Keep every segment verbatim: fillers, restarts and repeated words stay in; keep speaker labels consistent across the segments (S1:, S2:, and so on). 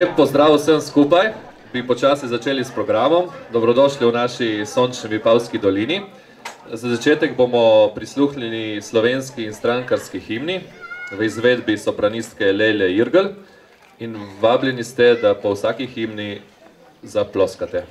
S1: Lep pozdrav vsem skupaj, bi počasi začeli s programom. Dobrodošli v naši sončni Vipavski dolini. Za začetek bomo prisluhnili slovenski in strankarski himni v izvedbi sopranistke Lejle Irgl in vabljeni ste, da po vsaki himni zaploskate.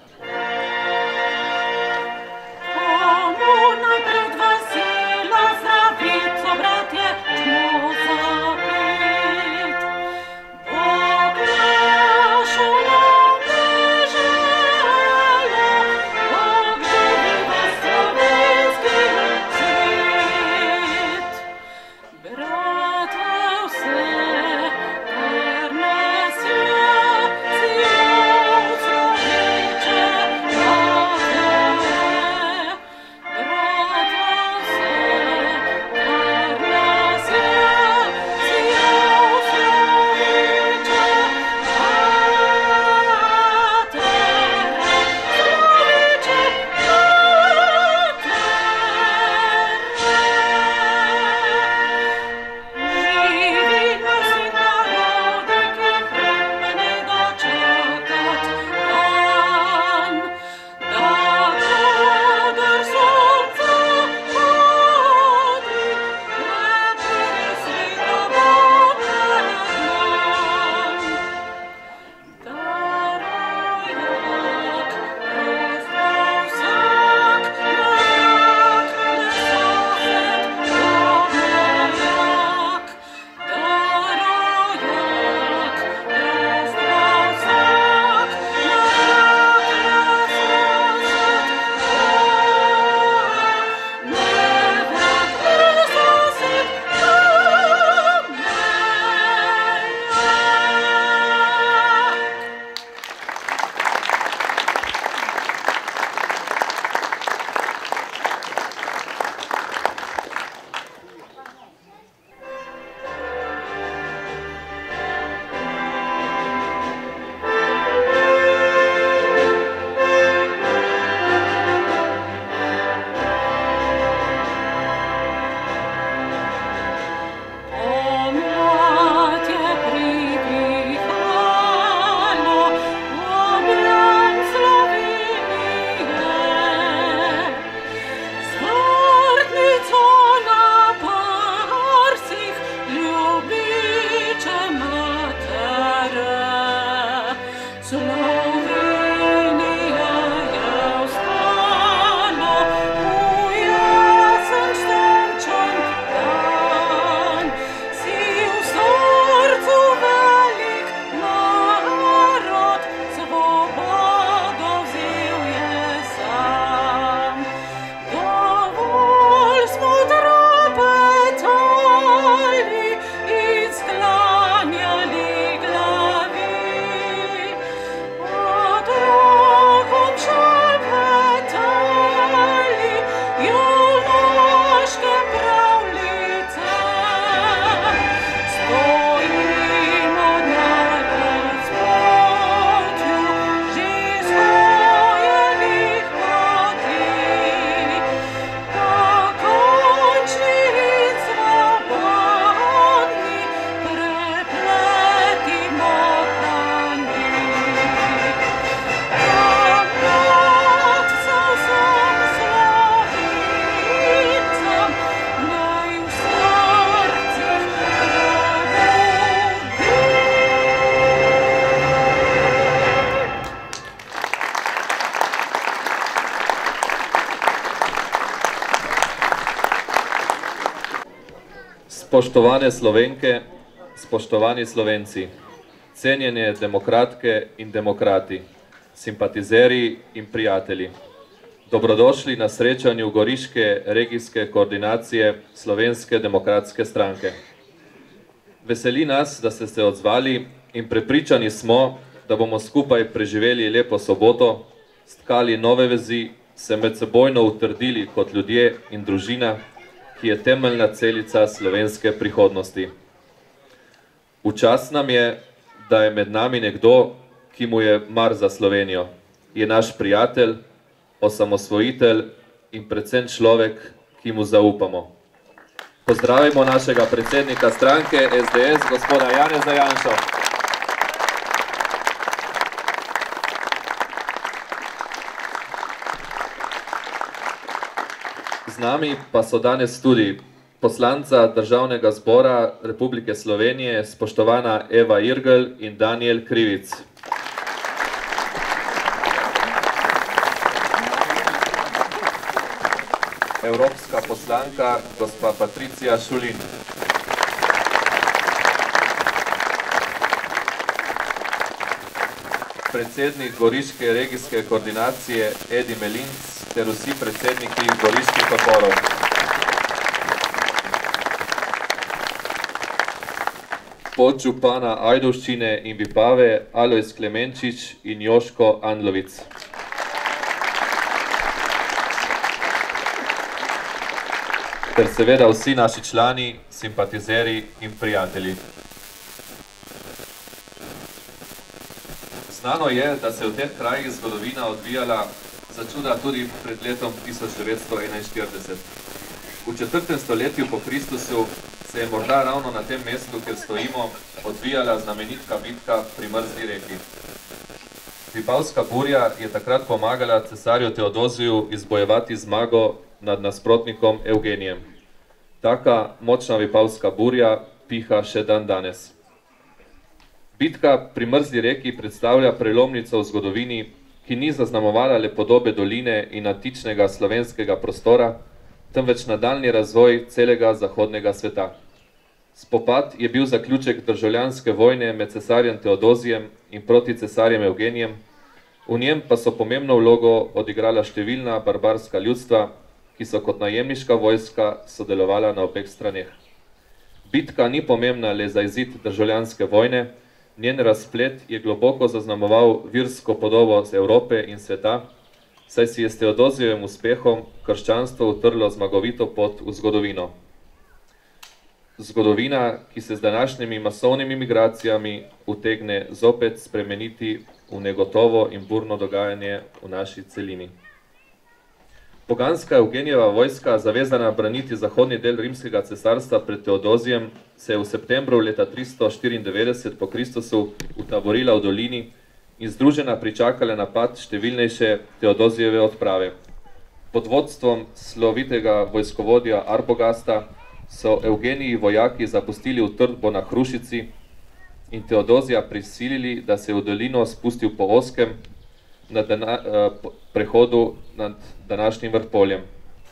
S1: Spoštovane Slovenke, spoštovani Slovenci, cenjene demokratke in demokrati, simpatizeri in prijatelji, dobrodošli na srečanju Goriške regijske koordinacije Slovenske demokratske stranke. Veseli nas, da ste se odzvali in prepričani smo, da bomo skupaj preživeli lepo soboto, stkali nove vezi, se medsebojno utrdili kot ljudje in družina, ki je temeljna celica slovenske prihodnosti. V čast nam je, da je med nami nekdo, ki mu je mar za Slovenijo. Je naš prijatelj, osamosvojitelj in predvsem človek, ki mu zaupamo. Pozdravimo našega predsednika stranke S D S, gospoda Janeza Janšo. nami pa so danes tudi poslanca Državnega zbora Republike Slovenije, spoštovana Eva Irgl in Danijel Krivic. Evropska poslanka, gospa Patricija Šulin. Predsednik Goriške regijske koordinacije Edi Melinc ter vsi predsedniki Goriških odborov. Podžupana Ajdovščine in Vipave Alojz Klemenčič in Joško Andlovic. Ter seveda vsi naši člani, simpatizeri in prijatelji. Znano je, da se v teh krajih zgodovina odvijala začuda tudi pred letom tisoč devetsto enainštirideset. V četrtem stoletju po Kristusu se je morda ravno na tem mestu, kjer stojimo, odvijala znamenitka bitka pri Mrzli reki. Vipavska burja je takrat pomagala cesarju Teodoziju izbojevati zmago nad nasprotnikom Evgenijem. Taka močna Vipavska burja piha še dan danes. Bitka pri Mrzli reki predstavlja prelomnico v zgodovini, ki ni zaznamovala le podobe doline in antičnega slovenskega prostora, temveč nadaljnji razvoj celega zahodnega sveta. Spopad je bil zaključek državljanske vojne med cesarjem Teodozijem in proti cesarjem Evgenijem, v njem pa so pomembno vlogo odigrala številna barbarska ljudstva, ki so kot najemniška vojska sodelovala na obeh straneh. Bitka ni pomembna le za izid državljanske vojne, njen razplet je globoko zaznamoval virsko podobo z Evrope in sveta, saj si je s Teodozijevim uspehom krščanstvo utrlo zmagovito pot v zgodovino. Zgodovina, ki se z današnjimi masovnimi migracijami utegne zopet spremeniti v negotovo in burno dogajanje v naši celini. Poganska Evgenijeva vojska, zavezana braniti zahodni del rimskega cesarstva pred Teodozijem, se je v septembru leta tristo štiriindevetdeset po Kristusu utaborila v dolini in združena pričakala napad številnejše Teodozijeve odprave. Pod vodstvom slovitega vojskovodja Arbogasta so Evgeniji vojaki zapustili utrdbo na Hrušici in Teodozija prisilili, da se je v dolino spustil po ozkem na dana, eh, prehodu nad današnjim Vrpoljem.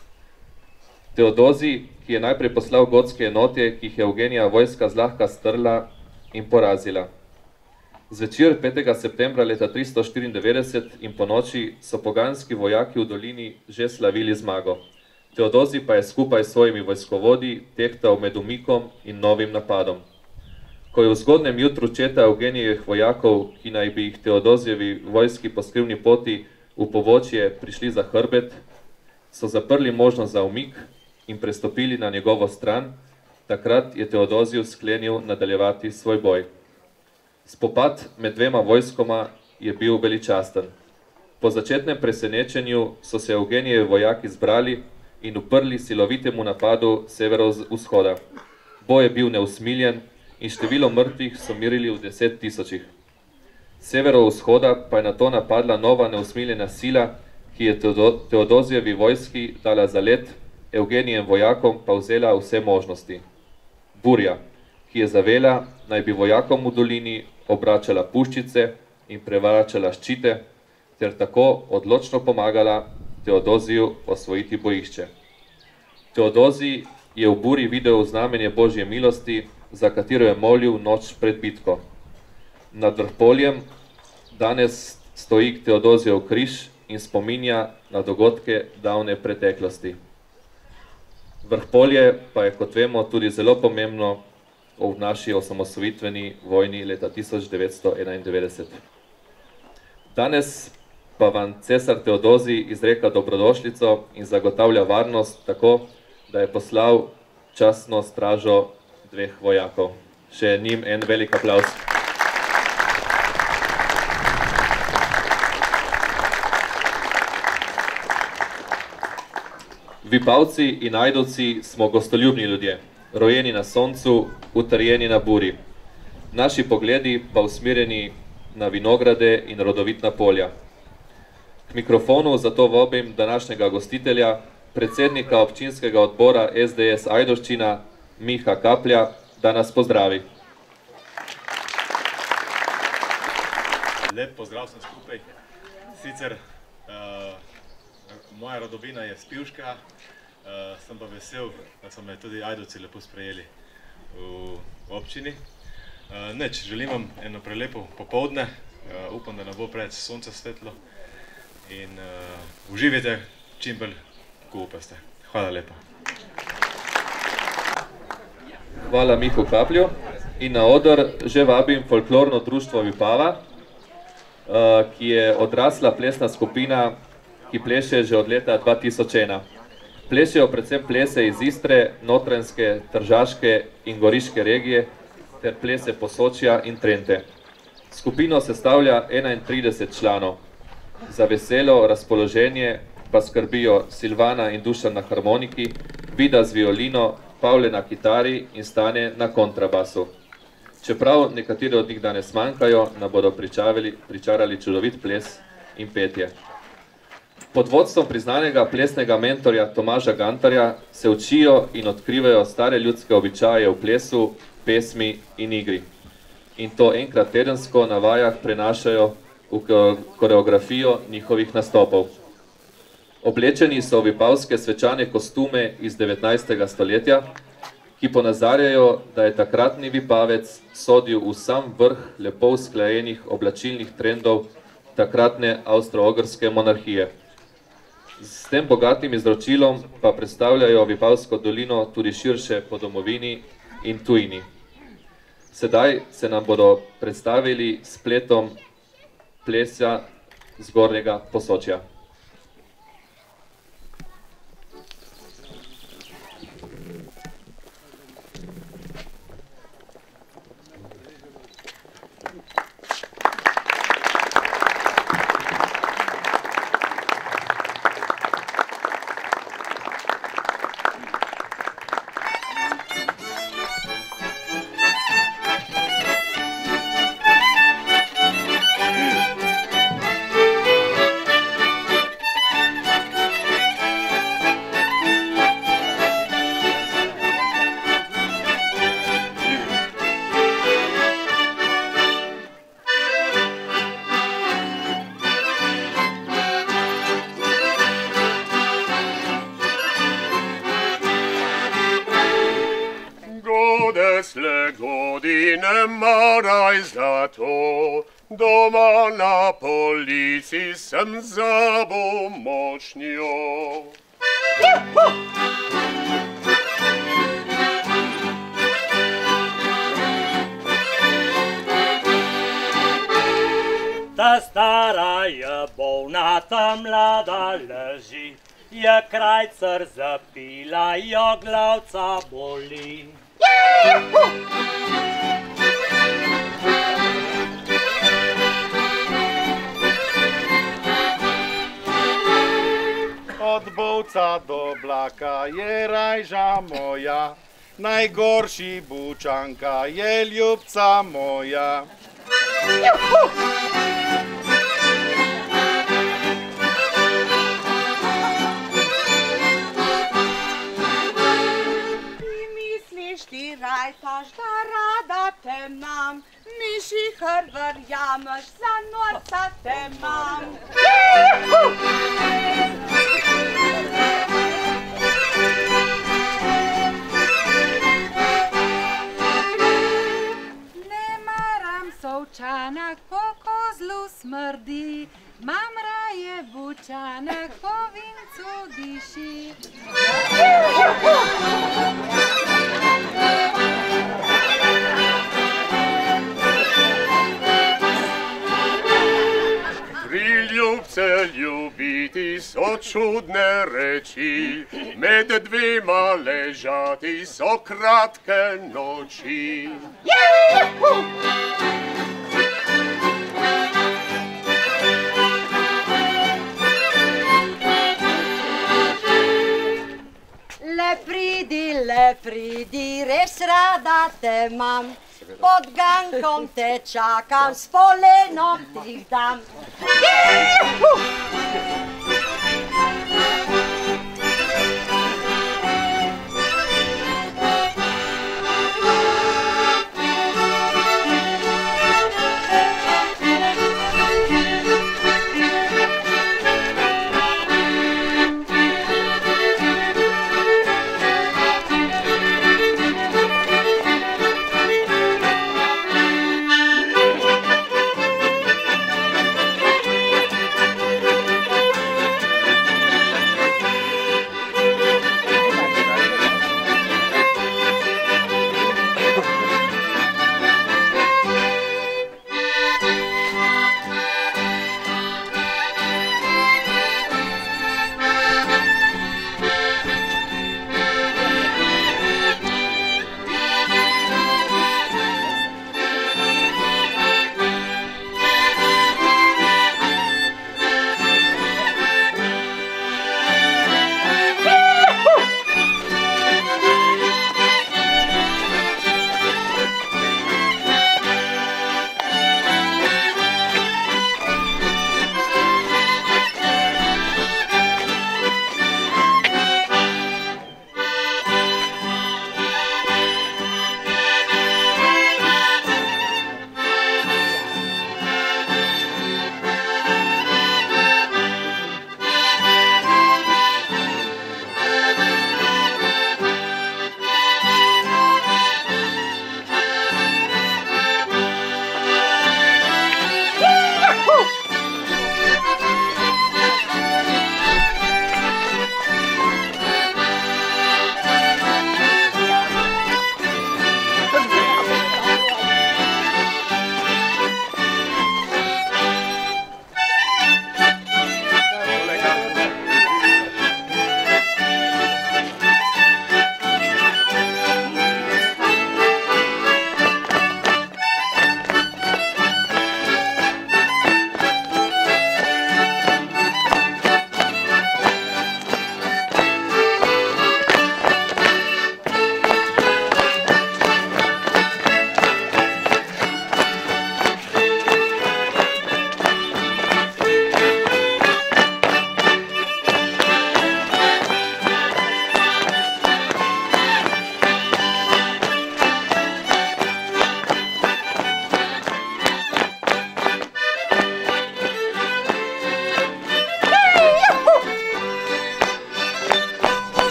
S1: Teodozij, ki je najprej poslal gotske enote, ki jih je Evgenija vojska zlahka strla in porazila. Zvečer petega septembra leta tristo štiriindevetdeset in po noči so poganski vojaki v dolini že slavili zmago. Teodozij pa je skupaj s svojimi vojskovodji tehtal med umikom in novim napadom. Ko je v zgodnem jutru četa Evgenijevih vojakov, ki naj bi jih Teodozijevi vojski po skrivni poti v povočje prišli za hrbet, so zaprli možnost za umik in prestopili na njegovo stran, takrat je Teodozij sklenil nadaljevati svoj boj. Spopad med dvema vojskoma je bil veličasten. Po začetnem presenečenju so se Evgenijevi vojaki zbrali in uprli silovitemu napadu severovzhoda. Boj je bil neusmiljen in število mrtvih so merili v deset tisočih. Severovzhoda pa je na to napadla nova neusmiljena sila, ki je Teodozijevi vojski dala zalet, Evgenijem vojakom pa vzela vse možnosti. Burja, ki je zavela, naj bi vojakom v dolini obračala puščice in prevračala ščite, ter tako odločno pomagala Teodoziju osvojiti bojišče. Teodozij je v buri videl znamenje Božje milosti, za katero je molil noč pred bitko. Nad Vrpoljem danes stoji Teodozijev križ in spominja na dogodke davne preteklosti. Vrpolje pa je, kot vemo, tudi zelo pomembno v naši osamosvojitveni vojni leta tisoč devetsto enaindevetdeset. Danes pa vam cesar Teodozij izreka dobrodošlico in zagotavlja varnost tako, da je poslal častno stražo dveh vojakov. Še njim en velik aplavz. Vipavci in Ajdovci smo gostoljubni ljudje, rojeni na soncu, utrjeni na buri. Naši pogledi pa usmerjeni na vinograde in rodovitna polja. K mikrofonu zato vabim današnjega gostitelja, predsednika občinskega odbora S D S Ajdovščina Miha Kaplja, da nas pozdravi.
S2: Lep pozdrav sem skupaj. Sicer uh, moja rodovina je s Pivška, uh, sem pa vesel, da so me tudi Ajdovci lepo sprejeli v občini. Uh, neč, želim vam eno prelepo popoldne, uh, upam, da ne bo preveč sonce svetlo in uh, uživajte čim bolj, ko upeste. Hvala lepa.
S1: Hvala Mihu Kaplju in na oder že vabim folklorno društvo Vipava, ki je odrasla plesna skupina, ki pleše že od leta dva tisoč ena. Plešejo predvsem plese iz Istre, Notranjske, Tržaške in Goriške regije ter plese Posočja in Trente. Skupino sestavlja enaintrideset članov. Za veselo razpoloženje pa skrbijo Silvana in Dušan na harmoniki, Vida z violino, Pavle na kitari in Stane na kontrabasu. Čeprav nekateri od njih danes manjkajo, nam bodo pričarali čudovit ples in petje. Pod vodstvom priznanega plesnega mentorja Tomaža Gantarja se učijo in odkrivajo stare ljudske običaje v plesu, pesmi in igri. In to enkrat tedensko na vajah prenašajo v koreografijo njihovih nastopov. Oblečeni so v vipavske svečane kostume iz devetnajstega stoletja, ki ponazarjajo, da je takratni Vipavec sodil v sam vrh lepo usklajenih oblačilnih trendov takratne avstro-ogrske monarhije. S tem bogatim izročilom pa predstavljajo Vipavsko dolino tudi širše po domovini in tujini. Sedaj se nam bodo predstavili spletom plesa Zgornjega Posočja.
S3: Doma na polici sem za pomočnjo.
S4: Ta stara je bolna, ta mlada leži, je krajcar zapila, jo glavca boli.
S3: Od bovca do blaka je rajža moja, najgorši bučanka je ljubca moja.
S5: Ti misliš, ti rajtaš, da rada te imam, mišihar verjameš, za norca te imam. Sovčanak po kozlu smrdi, mam raje bučanak po vincu diši.
S3: Tri ljubce ljubiti so čudne reči, med dvema ležati so kratke noči.
S5: Le pridi, le pridi, res rada te imam, pod gankom te čakam, s polenom ti dam.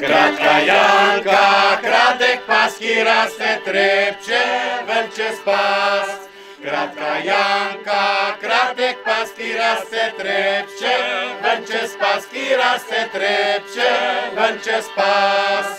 S3: Kratka Janka, kratek pas, ki raste trepče ven čez pas. Kratka Janka, kratek pas, ki raste trepče ven čez pas, ki raste trepče ven čez pas.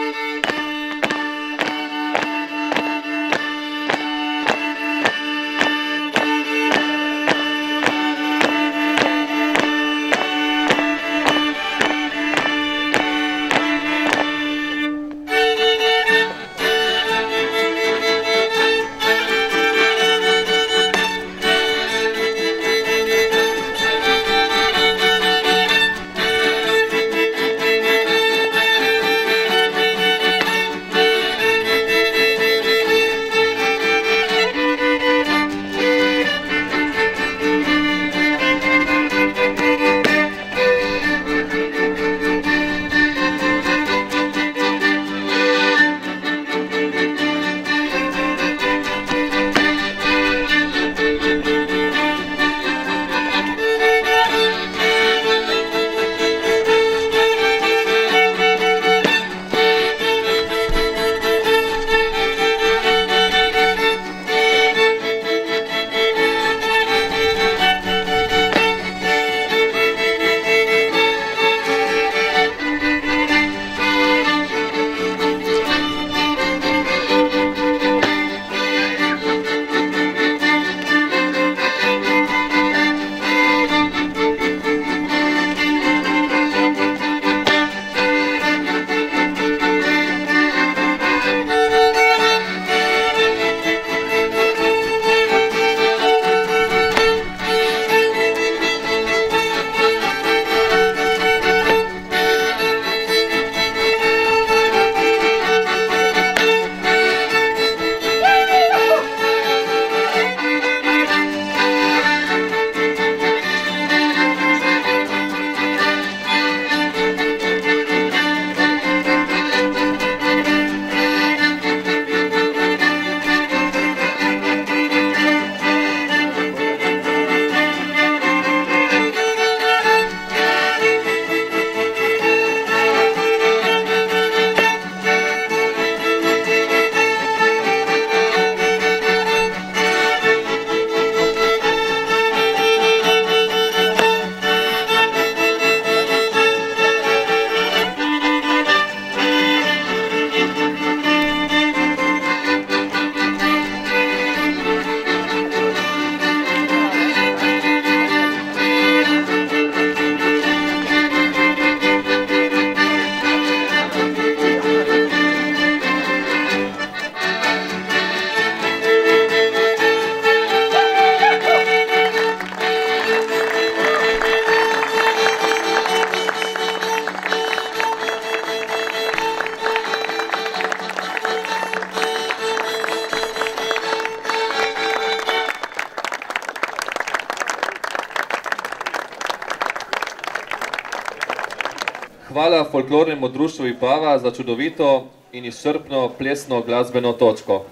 S1: Hvala folklornemu društvu Vipava za čudovito in izčrpno plesno glasbeno točko.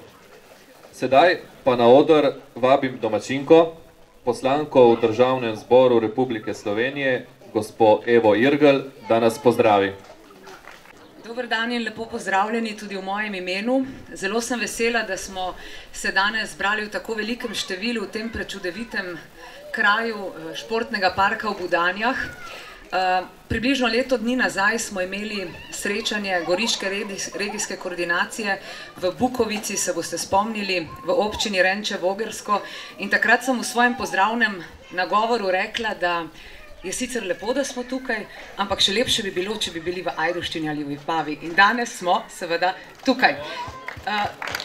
S1: Sedaj pa na oder vabim domačinko, poslanko v Državnem zboru Republike Slovenije, gospo Evo Irgl, da nas pozdravi.
S6: Dober dan in lepo pozdravljeni tudi v mojem imenu. Zelo sem vesela, da smo se danes zbrali v tako velikem številu v tem prečudovitem kraju športnega parka v Budanjah. Uh, približno leto dni nazaj smo imeli srečanje Goriške regijske koordinacije v Bukovici, se boste spomnili, v občini Renče Vogersko, in takrat sem v svojem pozdravnem nagovoru rekla, da je sicer lepo, da smo tukaj, ampak še lepše bi bilo, če bi bili v Ajdovščini ali v Vipavi. In danes smo seveda tukaj. Uh,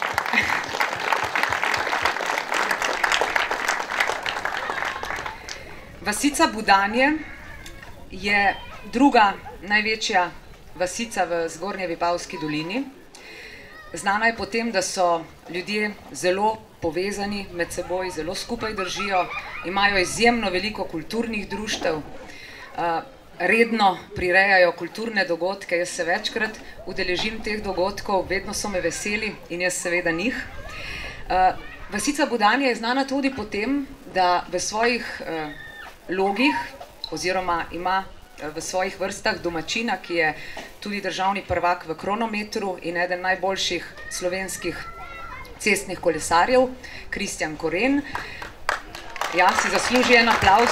S6: Vasica Budanje je druga največja vasica v Zgornje Vipavski dolini. Znana je po tem, da so ljudje zelo povezani med seboj, zelo skupaj držijo, imajo izjemno veliko kulturnih društev, redno prirejajo kulturne dogodke. Jaz se večkrat udeležim teh dogodkov, vedno so me veseli in jaz seveda njih. Vasica Budanje je znana tudi po tem, da v svojih logih oziroma ima v svojih vrstah domačina, ki je tudi državni prvak v kronometru in eden najboljših slovenskih cestnih kolesarjev, Kristjan Koren. Ja, si zasluži en aplavz.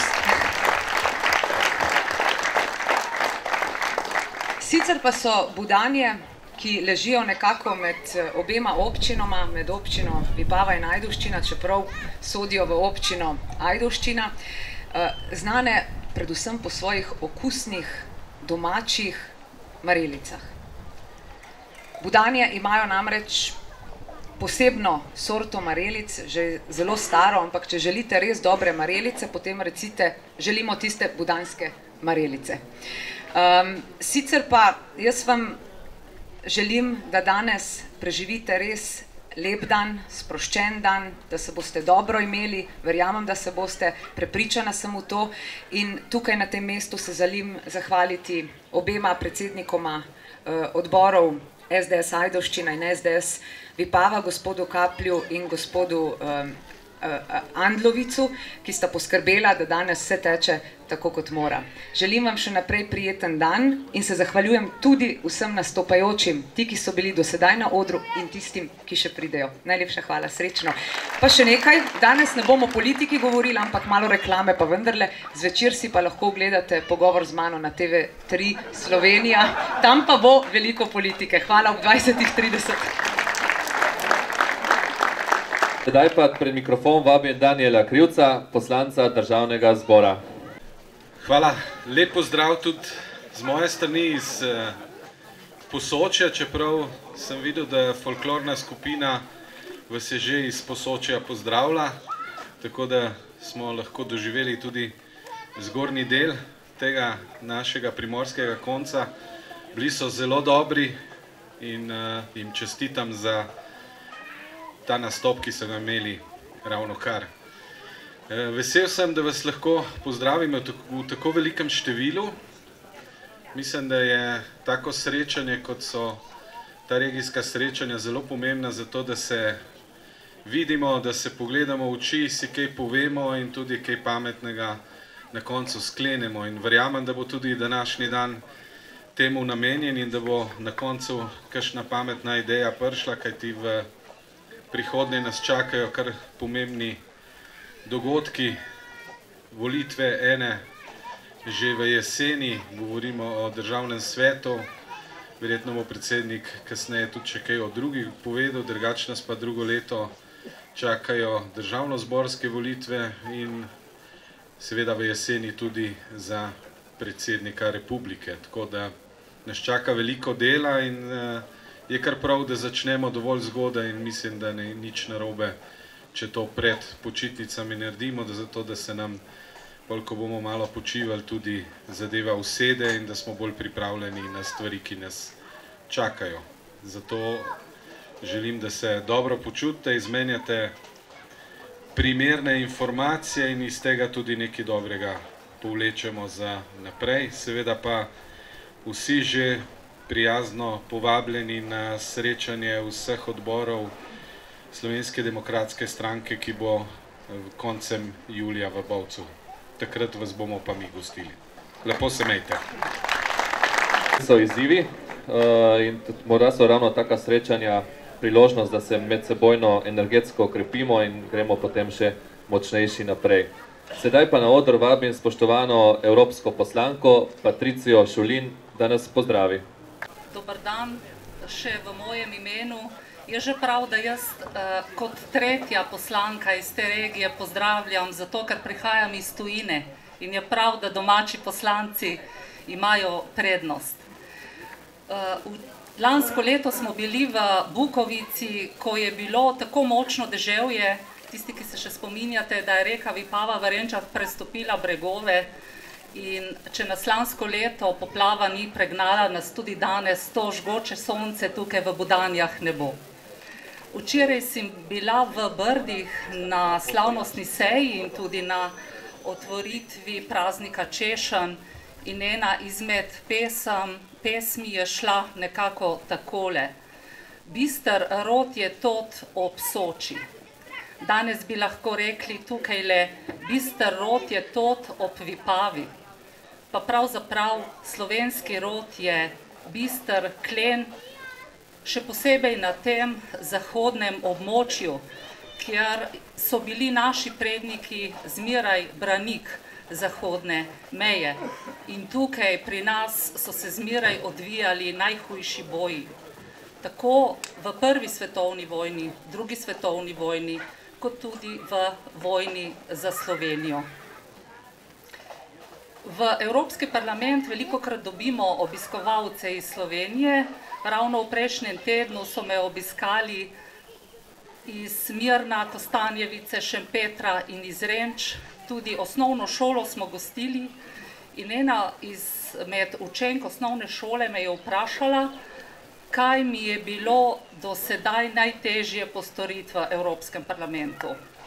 S6: Sicer pa so Budanje, ki ležijo nekako med obema občinoma, med občino Vipava in Ajdovščina, čeprav sodijo v občino Ajdovščina, znane predvsem po svojih okusnih, domačih marelicah. Budanje imajo namreč posebno sorto marelic, že zelo staro, ampak če želite res dobre marelice, potem recite, želimo tiste budanske marelice. Um, sicer pa jaz vam želim, da danes preživite res lep dan, sproščen dan, da se boste dobro imeli, verjamem, da se boste, prepričana sem v to in tukaj na tem mestu se želim zahvaliti obema predsednikoma uh, odborov S D S Ajdovščina in S D S Vipava, gospodu Kaplju in gospodu um, uh, Andlovicu, ki sta poskrbela, da danes vse teče tako, kot mora. Želim vam še naprej prijeten dan in se zahvaljujem tudi vsem nastopajočim, ti, ki so bili do sedaj na odru in tistim, ki še pridejo. Najlepša hvala, srečno. Pa še nekaj, danes ne bomo o politiki govorili, ampak malo reklame pa vendarle. Zvečer si pa lahko gledate pogovor z mano na T V tri Slovenija, tam pa bo veliko politike. Hvala ob dvajsetih trideset.
S1: Sedaj pa pred mikrofon vabim Danijela Krivca, poslanca Državnega zbora.
S7: Hvala, lep pozdrav tudi z moje strani iz eh, Posočja, čeprav sem videl, da je folklorna skupina vas je že iz Posočja pozdravila, tako da smo lahko doživeli tudi zgornji del tega našega primorskega konca. Bili so zelo dobri in eh, jim čestitam za ta nastop, ki so ga imeli ravno kar. Vesel sem, da vas lahko pozdravim v tako velikem številu. Mislim, da je tako srečanje, kot so ta regijska srečanja, zelo pomembna za to, da se vidimo, da se pogledamo v oči, si kaj povemo in tudi kaj pametnega na koncu sklenemo. In verjamem, da bo tudi današnji dan temu namenjen in da bo na koncu kakšna pametna ideja prišla, kajti v prihodnje nas čakajo kar pomembni dogodki, volitve ene že v jeseni, govorimo o državnem svetu, verjetno bo predsednik kasneje tudi še kaj o drugih povedal, drugače nas pa drugo leto čakajo državnozborske volitve in seveda v jeseni tudi za predsednika republike, tako da nas čaka veliko dela in je kar prav, da začnemo dovolj zgodaj in mislim, da ni nič narobe, če to pred počitnicami naredimo, da zato, da se nam, ko bomo malo počivali, tudi zadeva usede in da smo bolj pripravljeni na stvari, ki nas čakajo. Zato želim, da se dobro počutite, izmenjate primerne informacije in iz tega tudi nekaj dobrega povlečemo za naprej. Seveda pa vsi že prijazno povabljeni na srečanje vseh odborov Slovenske demokratske stranke, ki bo koncem julija v Bovcu. Takrat vas bomo pa mi gostili. Lepo se imejte.
S1: So izzivi in morda so ravno taka srečanja priložnost, da se medsebojno energetsko okrepimo in gremo potem še močnejši naprej. Sedaj pa na oder vabim spoštovano evropsko poslanko Patricijo Šulin, da nas pozdravi.
S8: Dobar dan še v mojem imenu. Je že prav, da jaz eh, kot tretja poslanka iz te regije pozdravljam, zato ker prihajam iz tujine in je prav, da domači poslanci imajo prednost. Eh, lansko leto smo bili v Bukovici, ko je bilo tako močno deževje, tisti, ki se še spominjate, da je reka Vipava v Renčah prestopila bregove in če nas lansko leto poplava ni pregnala, nas tudi danes to žgoče sonce tukaj v Budanjah ne bo. Včeraj sem bila v Brdih na slavnostni seji in tudi na otvoritvi praznika Češenj in ena izmed pesem, pesmi je šla nekako takole. Bister rod je tot ob Soči. Danes bi lahko rekli tukajle, bister rod je tot ob Vipavi. Pa pravzaprav slovenski rod je bister klen, še posebej na tem zahodnem območju, kjer so bili naši predniki zmeraj branik zahodne meje. In tukaj pri nas so se zmeraj odvijali najhujši boji. Tako v prvi svetovni vojni, drugi svetovni vojni, kot tudi v vojni za Slovenijo. V Evropski parlament velikokrat dobimo obiskovalce iz Slovenije. Ravno v prejšnjem tednu so me obiskali iz Mirna, Kostanjevice, Šempetra in iz Renč. Tudi osnovno šolo smo gostili in ena izmed učenk osnovne šole me je vprašala, kaj mi je bilo do sedaj najtežje postoriti v Evropskem parlamentu.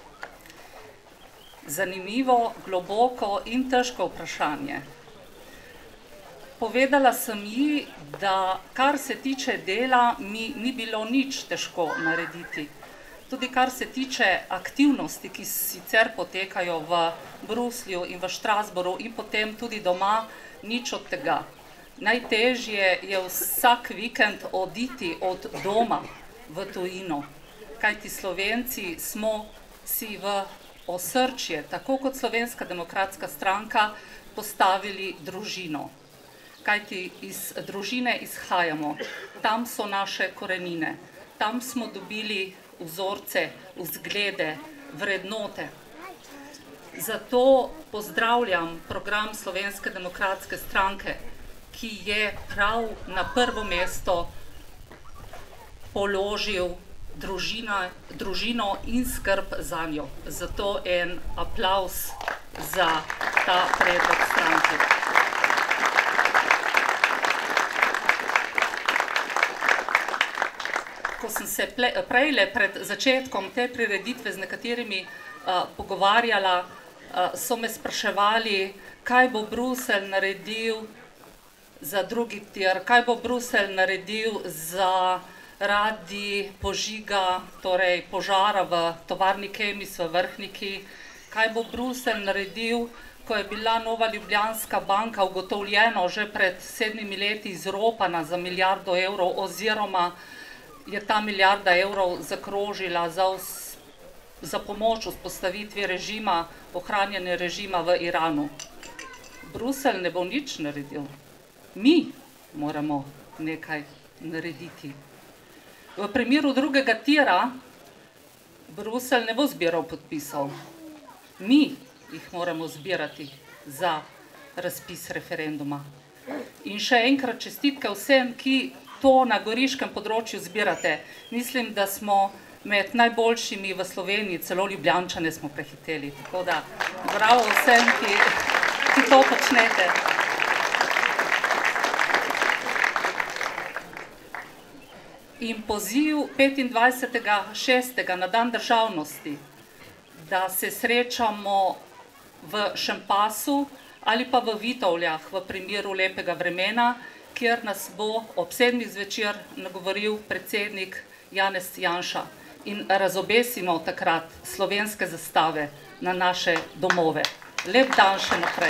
S8: Zanimivo, globoko in težko vprašanje. Povedala sem ji, da kar se tiče dela, mi ni bilo nič težko narediti. Tudi kar se tiče aktivnosti, ki sicer potekajo v Bruslju in v Štrasboru in potem tudi doma, nič od tega. Najtežje je vsak vikend oditi od doma v tujino, kajti Slovenci smo si v osrčje, tako kot Slovenska demokratska stranka, postavili družino. Kajti iz družine izhajamo, tam so naše korenine, tam smo dobili vzorce, vzglede, vrednote. Zato pozdravljam program Slovenske demokratske stranke, ki je prav na prvo mesto položil družina, družino in skrb zanjo. Zato en aplavz za ta predlog stranke. Ko sem se prejle pred začetkom te prireditve z nekaterimi uh, pogovarjala, uh, so me spraševali, kaj bo Bruselj naredil za drugi tir, kaj bo Bruselj naredil za radi požiga, torej požara v tovarni Kemis v Vrhniki, kaj bo Bruselj naredil, ko je bila Nova Ljubljanska banka ugotovljeno že pred sedmimi leti izropana za milijardo evrov oziroma je ta milijarda evrov zakrožila za, za pomoč vzpostavitvi režima, ohranjanje režima v Iranu. Bruselj ne bo nič naredil. Mi moramo nekaj narediti. V primeru drugega tira Bruselj ne bo zbiral podpisov. Mi jih moramo zbirati za razpis referenduma. In še enkrat čestitke vsem, ki to na goriškem področju zbirate. Mislim, da smo med najboljšimi v Sloveniji, celo Ljubljančane smo prehiteli. Tako da, bravo vsem, ki, ki to počnete. In poziv petindvajsetega šestega na dan državnosti, da se srečamo v Šempasu ali pa v Vitovljah v primeru lepega vremena, kjer nas bo ob sedmih zvečer nagovoril predsednik Janez Janša in razobesimo takrat slovenske zastave na naše domove. Lep dan še naprej.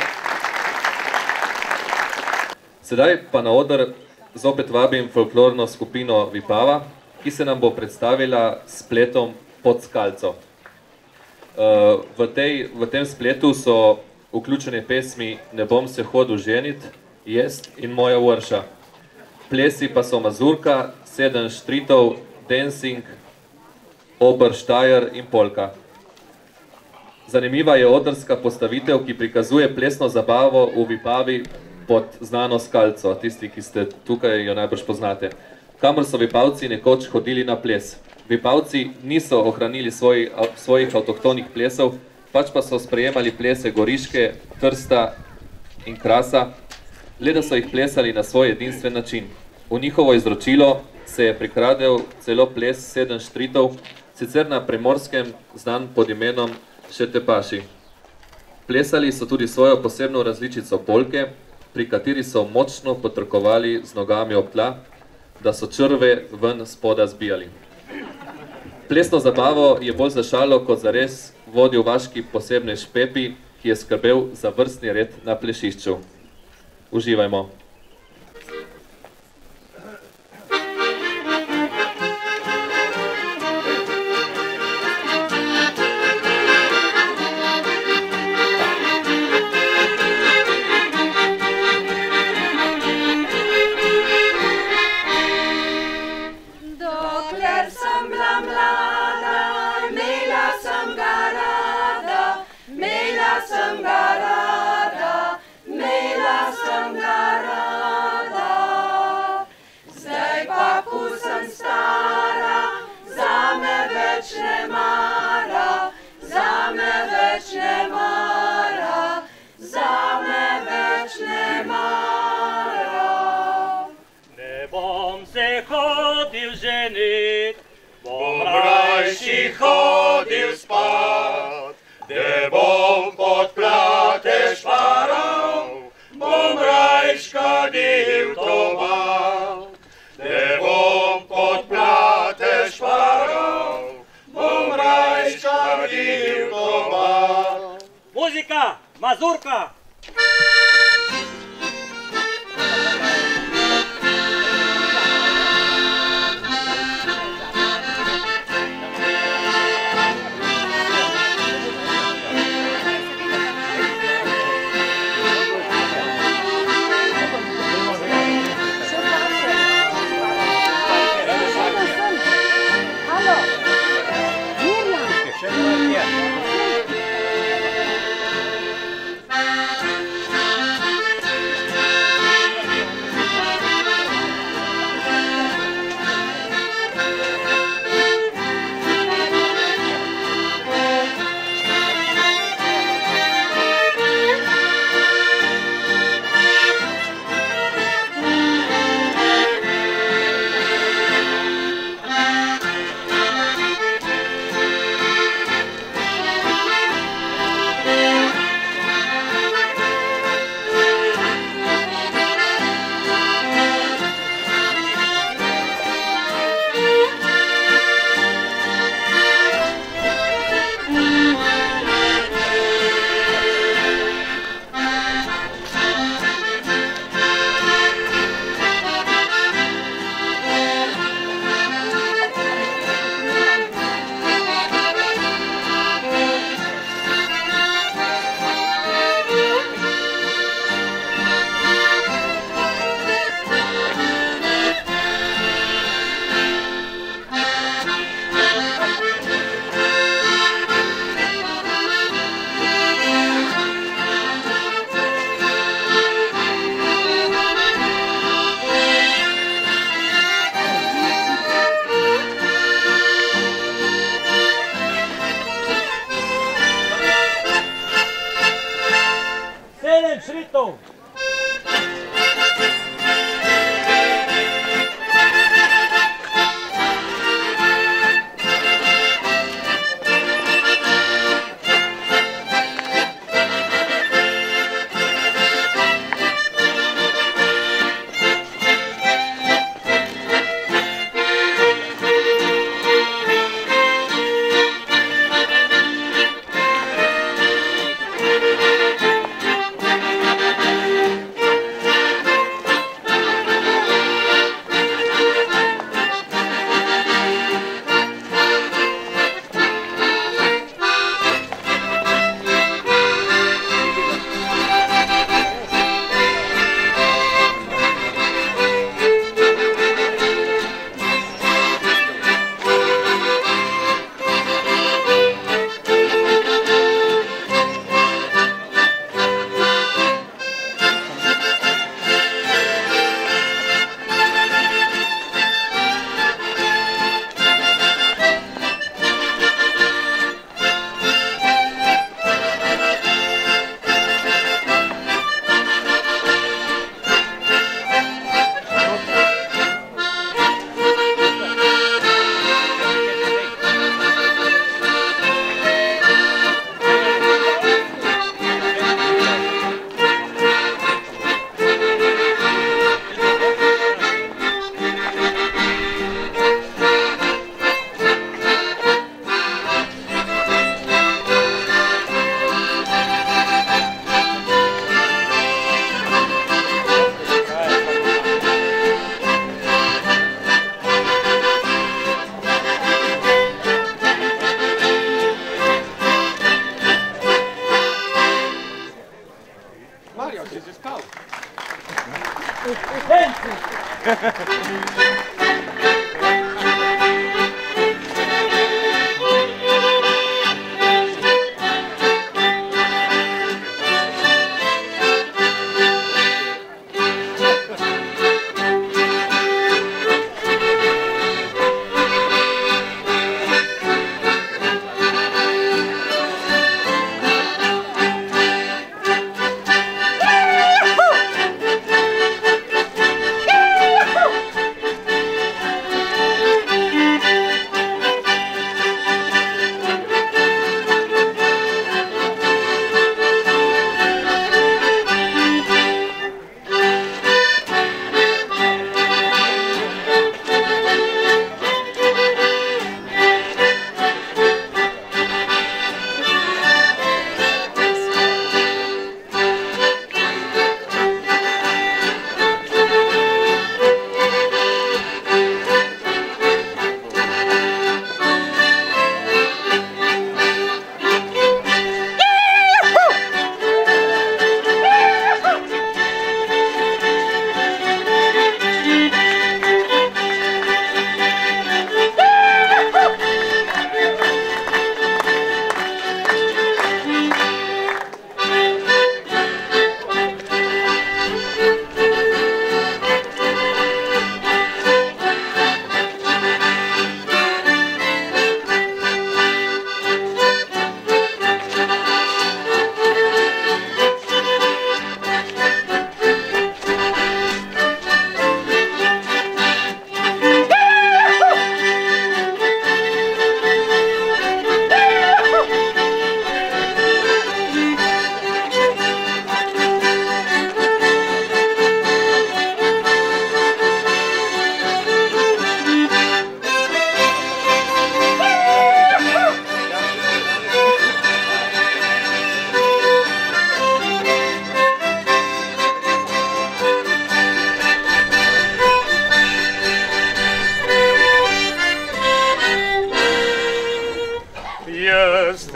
S1: Sedaj pa na oder zopet vabim folklorno skupino Vipava, ki se nam bo predstavila s spletom Pod skalco. V, tej, v tem spletu so vključene pesmi Ne bom se hodil ženit, Jest in Moja vrša. Plesi pa so mazurka, sedem štritov, dancing, oberštajer in polka. Zanimiva je odrska postavitev, ki prikazuje plesno zabavo v Vipavi pod znano skalco, tisti, ki ste tukaj, jo najbrž poznate, kamor so Vipavci nekoč hodili na ples. Vipavci niso ohranili svoj, svojih avtohtonih plesov, pač pa so sprejemali plese Goriške, Trsta in Krasa, le da so jih plesali na svoj edinstven način. V njihovo izročilo se je prikradel celo ples sedem štritov, sicer na Primorskem znan pod imenom Šetepaši. Plesali so tudi svojo posebno različico polke, pri kateri so močno potrkovali z nogami ob tla, da so črve ven spoda zbijali. Plesno zabavo je bolj za šalo kot za res vodil vaški posebnež Pepi, ki je skrbel za vrstni red na plešišču. Uživajmo.
S4: cenit.
S3: Bom rajši hodil spat, de bom pod plate šparal, bom rajš kadil tobat, de bom pod plate šparal, bom rajš kadil tobat.
S4: Muzika, mazurka!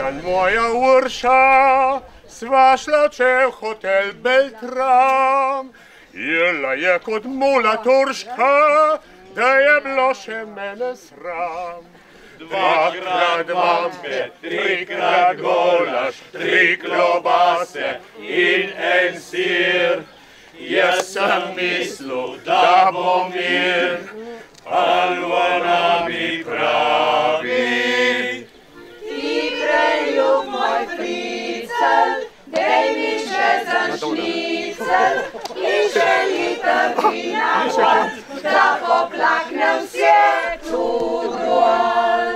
S3: Jan moja Urša, sva šla če v hotel Beltram. Jela je kot mula turška, da je bilo še mene sram. Dvakrat vampe, trikrat golaž, tri klobase in en sir. Jaz sem mislil, da bo mir, Alvana mi pravi.
S5: Ti preljub moj fricel, dej mi še za šnicel in še liter vina vod, da poplaknem sjetu dol.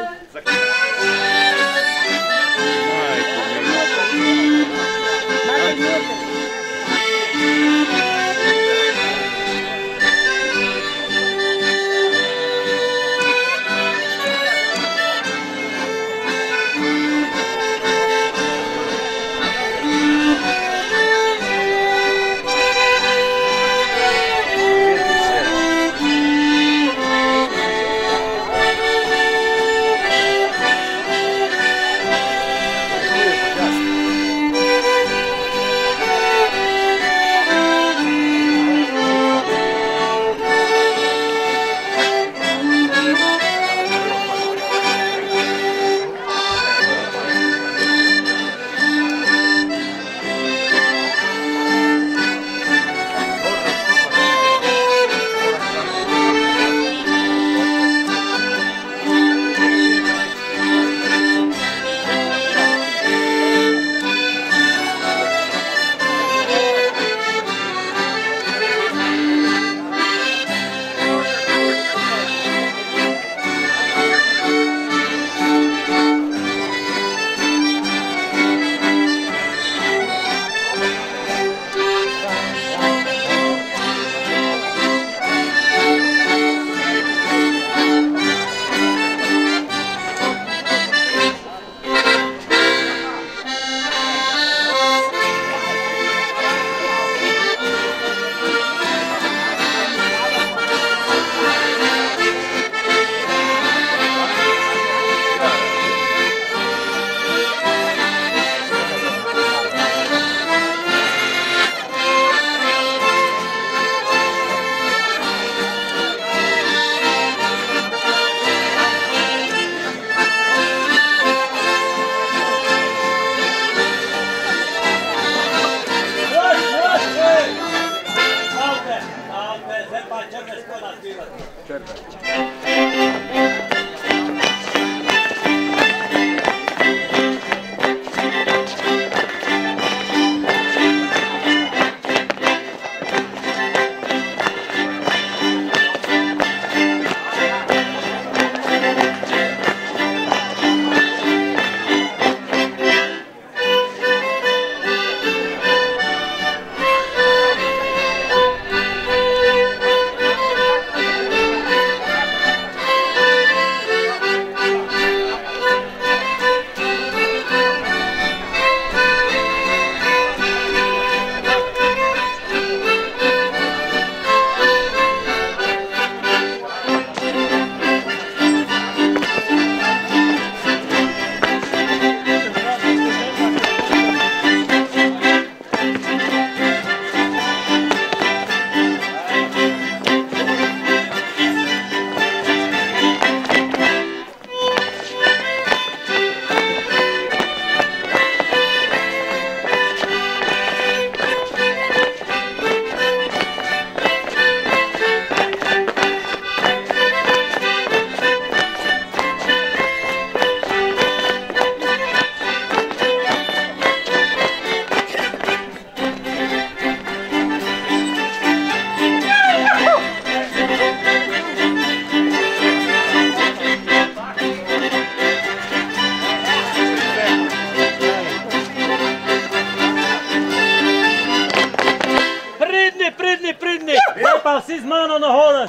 S4: pa vsi z mano nahodiš.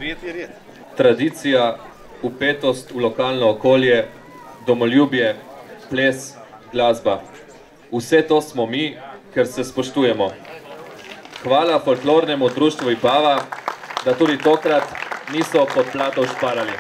S1: Tradicija, vpetost v lokalno okolje, domoljubje, ples, glasba. Vse to smo mi, ker se spoštujemo. Hvala folklornemu društvu Vipava, da tudi tokrat niso pod platov šparali.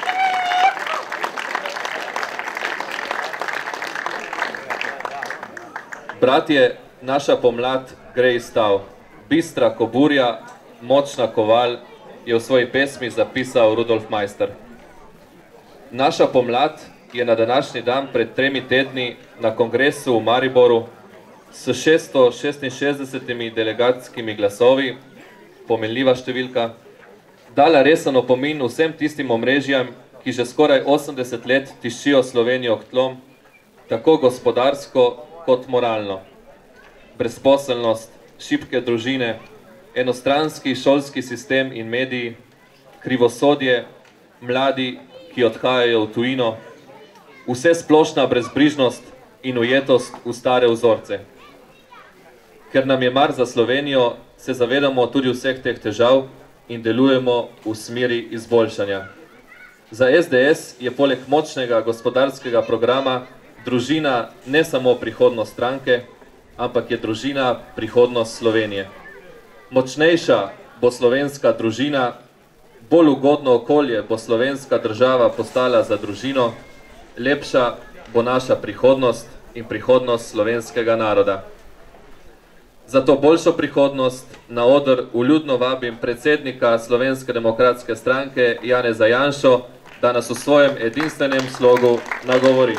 S1: Bratje, naša pomlad gre iz stav. Bistra ko burja, močna koval, je v svoji pesmi zapisal Rudolf Meister. Naša pomlad je na današnji dan pred tremi tedni na kongresu v Mariboru s šeststo šestinšestdesetimi delegatskimi glasovi, pomenljiva številka, dala resen opomin vsem tistim omrežjam, ki že skoraj osemdeset let tišijo Slovenijo k tlom, tako gospodarsko kot moralno. Brezposelnost, šibke družine, enostranski šolski sistem in mediji, krivosodje, mladi, ki odhajajo v tujino, vse splošna brezbrižnost in ujetost v stare vzorce. Ker nam je mar za Slovenijo, se zavedamo tudi vseh teh težav in delujemo v smeri izboljšanja. Za S D S je poleg močnega gospodarskega programa družina ne samo prihodnost stranke, ampak je družina prihodnost Slovenije. Močnejša bo slovenska družina, bolj ugodno okolje bo slovenska država postala za družino, lepša bo naša prihodnost in prihodnost slovenskega naroda. Za to boljšo prihodnost na oder vljudno vabim predsednika Slovenske demokratske stranke Janeza Janšo, da nas v svojem edinstvenem slogu nagovori.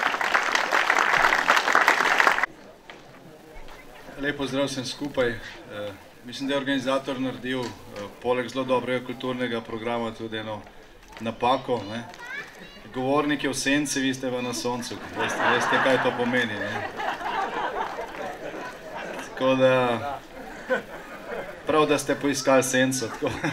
S9: Lep pozdrav vsem skupaj. Mislim, da je organizator naredil poleg zelo dobrega kulturnega programa tudi eno napako. Govornik je v senci, vi ste pa na soncu. Veste, kaj to pomeni. Tako da, prav, da ste poiskali senco.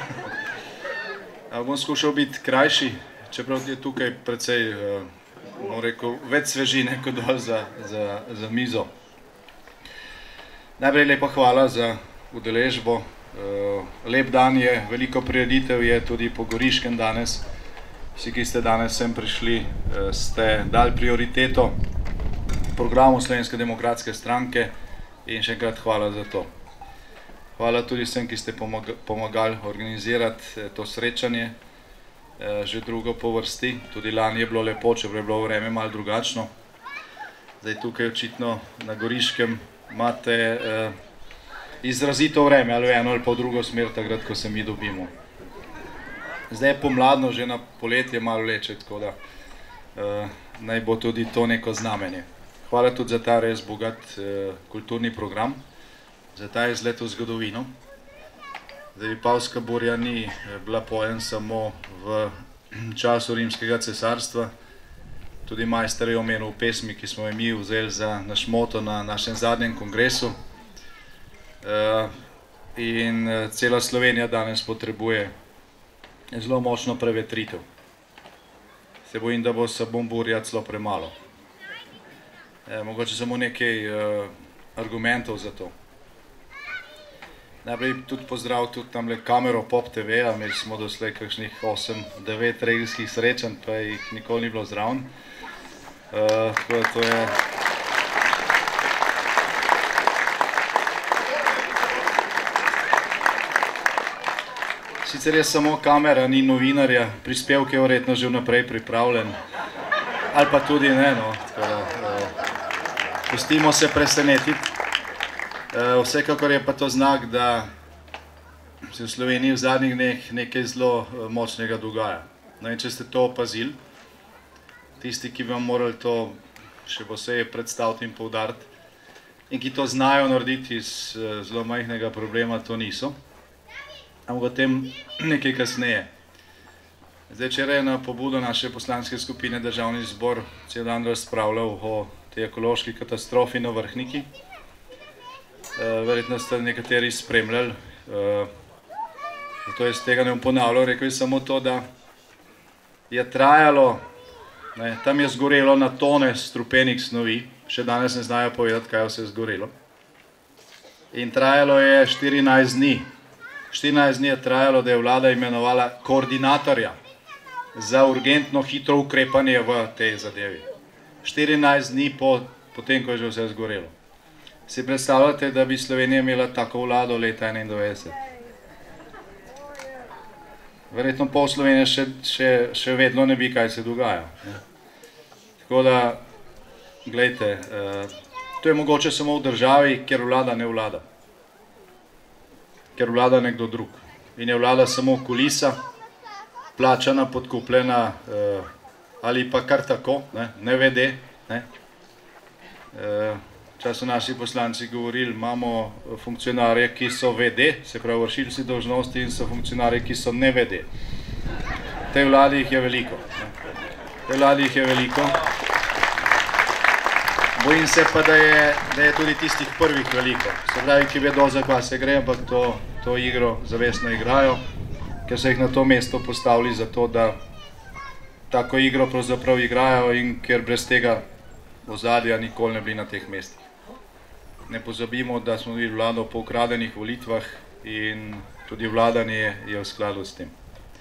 S9: Bom skušal biti krajši, čeprav je tukaj precej, bom rekel, več svežine kot dol za mizo. Najprej lepa hvala za udeležbo. Lep dan je, veliko prireditev je tudi po Goriškem danes. Vsi, ki ste danes sem prišli, ste dali prioriteto programu Slovenske demokratske stranke in še enkrat hvala za to. Hvala tudi vsem, ki ste pomagali organizirati to srečanje, že drugo po vrsti. Tudi lani je bilo lepo, čeprav je bilo vreme malo drugačno. Zdaj tukaj očitno na Goriškem imate izrazito vreme, ali v eno ali pa v drugo smer, takrat, ko se mi dobimo. Zdaj je pomladno, že na poletje malo leče, tako da naj bo tudi to neko znamenje. Hvala tudi za ta res bogat kulturni program, za ta izlet v zgodovino. Zdaj, Vipavska burja ni bila pojem samo v času Rimskega cesarstva. Tudi Meister je omenil v pesmi, ki smo jo mi vzeli za naš moto na našem zadnjem kongresu. In cela Slovenija danes potrebuje zelo močno prevetritev. Se bojim, da bo se bom burja celo premalo. Mogoče samo nekaj argumentov za to. Najprej tudi pozdrav tudi tamle kamero Pop T V-a, imeli smo doslej kakšnih osem devet regijskih srečanj, pa jih nikoli ni bilo zraven. Tako da to je... Sicer je samo kamera, ni novinarja, prispevek je verjetno že vnaprej pripravljen. Ali pa tudi ne, no. Pustimo se presenetiti. Vsekakor je pa to znak, da se v Sloveniji v zadnjih dneh nekaj zelo močnega dogaja. No in če ste to opazili, tisti, ki bi vam morali to še posebej predstaviti in poudariti, in ki to znajo narediti iz zelo majhnega problema, to niso. Ampak o tem nekaj kasneje. Zdaj, včeraj je na pobudo naše poslanske skupine Državni zbor cel dan razpravljal o tej ekološki katastrofi na Vrhniki. Verjetno ste nekateri spremljali, zato jaz tega ne bom ponavljal, rekel je samo to, da je trajalo, tam je zgorelo na tone strupenih snovi, še danes ne znajo povedati, kaj vse je zgorelo. In trajalo je štirinajst dni, štirinajst dni je trajalo, da je vlada imenovala koordinatorja za urgentno hitro ukrepanje v tej zadevi. štirinajst dni po, potem, ko je že vse zgorelo. Si predstavljate, da bi Slovenija imela tako vlado leta enaindevetdeset? Verjetno pol Slovenije še, še, še vedno ne bi, kaj se dogaja. Ne? Tako da, glejte, eh, to je mogoče samo v državi, kjer vlada ne vlada. Ker vlada nekdo drug. In je vlada samo kulisa, plačana, podkupljena, eh, ali pa kar tako, ne, ne vede. Ne. Eh, Čas so naši poslanci govorili, imamo funkcionarje, ki so vede, se pravi vršilci dolžnosti, in so funkcionarje, ki so ne vede. V tej vladi jih je veliko. V tej vladi jih je veliko. Bojim se pa, da je, da je tudi tistih prvih veliko. Se pravi, ki vedo, za kva se gre, ampak to, to igro zavestno igrajo, ker so jih na to mesto postavili zato, da tako igro pravzaprav igrajo in ker brez tega ozadja nikoli ne bili na teh mestih. Ne pozabimo, da smo bili vlado po ukradenih volitvah in tudi vladanje je v skladu s tem.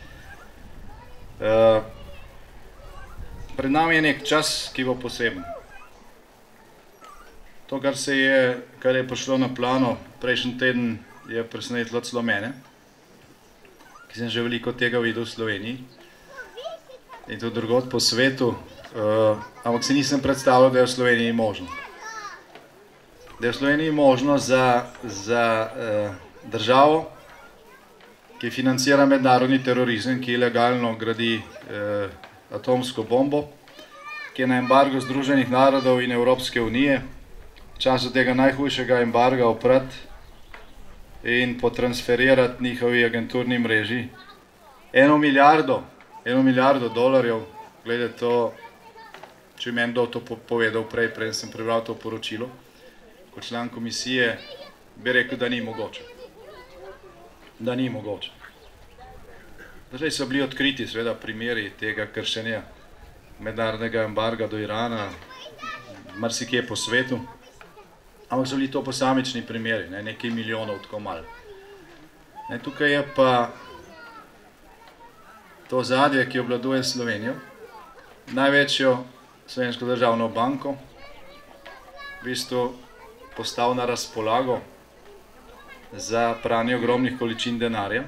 S9: Uh, pred nami je nek čas, ki bo poseben. To, kar se je, kar je prišlo na plano prejšnji teden, je presenetilo celo mene, ki sem že veliko tega videl v Sloveniji in tudi drugod po svetu, uh, ampak si nisem predstavljal, da je v Sloveniji možno. Da je v Sloveniji možno za, za uh, državo, ki financira mednarodni terorizem, ki ilegalno gradi uh, atomsko bombo, ki je na embargo Združenih narodov in Evropske unije, v času tega najhujšega embarga oprati in potransferirati njihovi agenturni mreži eno milijardo, eno milijardo dolarjev. Glede to, če meni kdo to povedal prej, prej sem prebral to poročilo, kot član komisije, bi rekel, da ni mogoče. Da ni mogoče. Zdaj so bili odkriti seveda primeri tega kršenja mednarodnega embarga do Irana, marsikje po svetu, ampak so bili to posamični primeri, ne, nekaj milijonov, tako malo. Ne, tukaj je pa to ozadje, ki obvladuje Slovenijo, največjo Slovensko državno banko, v bistvu postal na razpolago za pranje ogromnih količin denarja,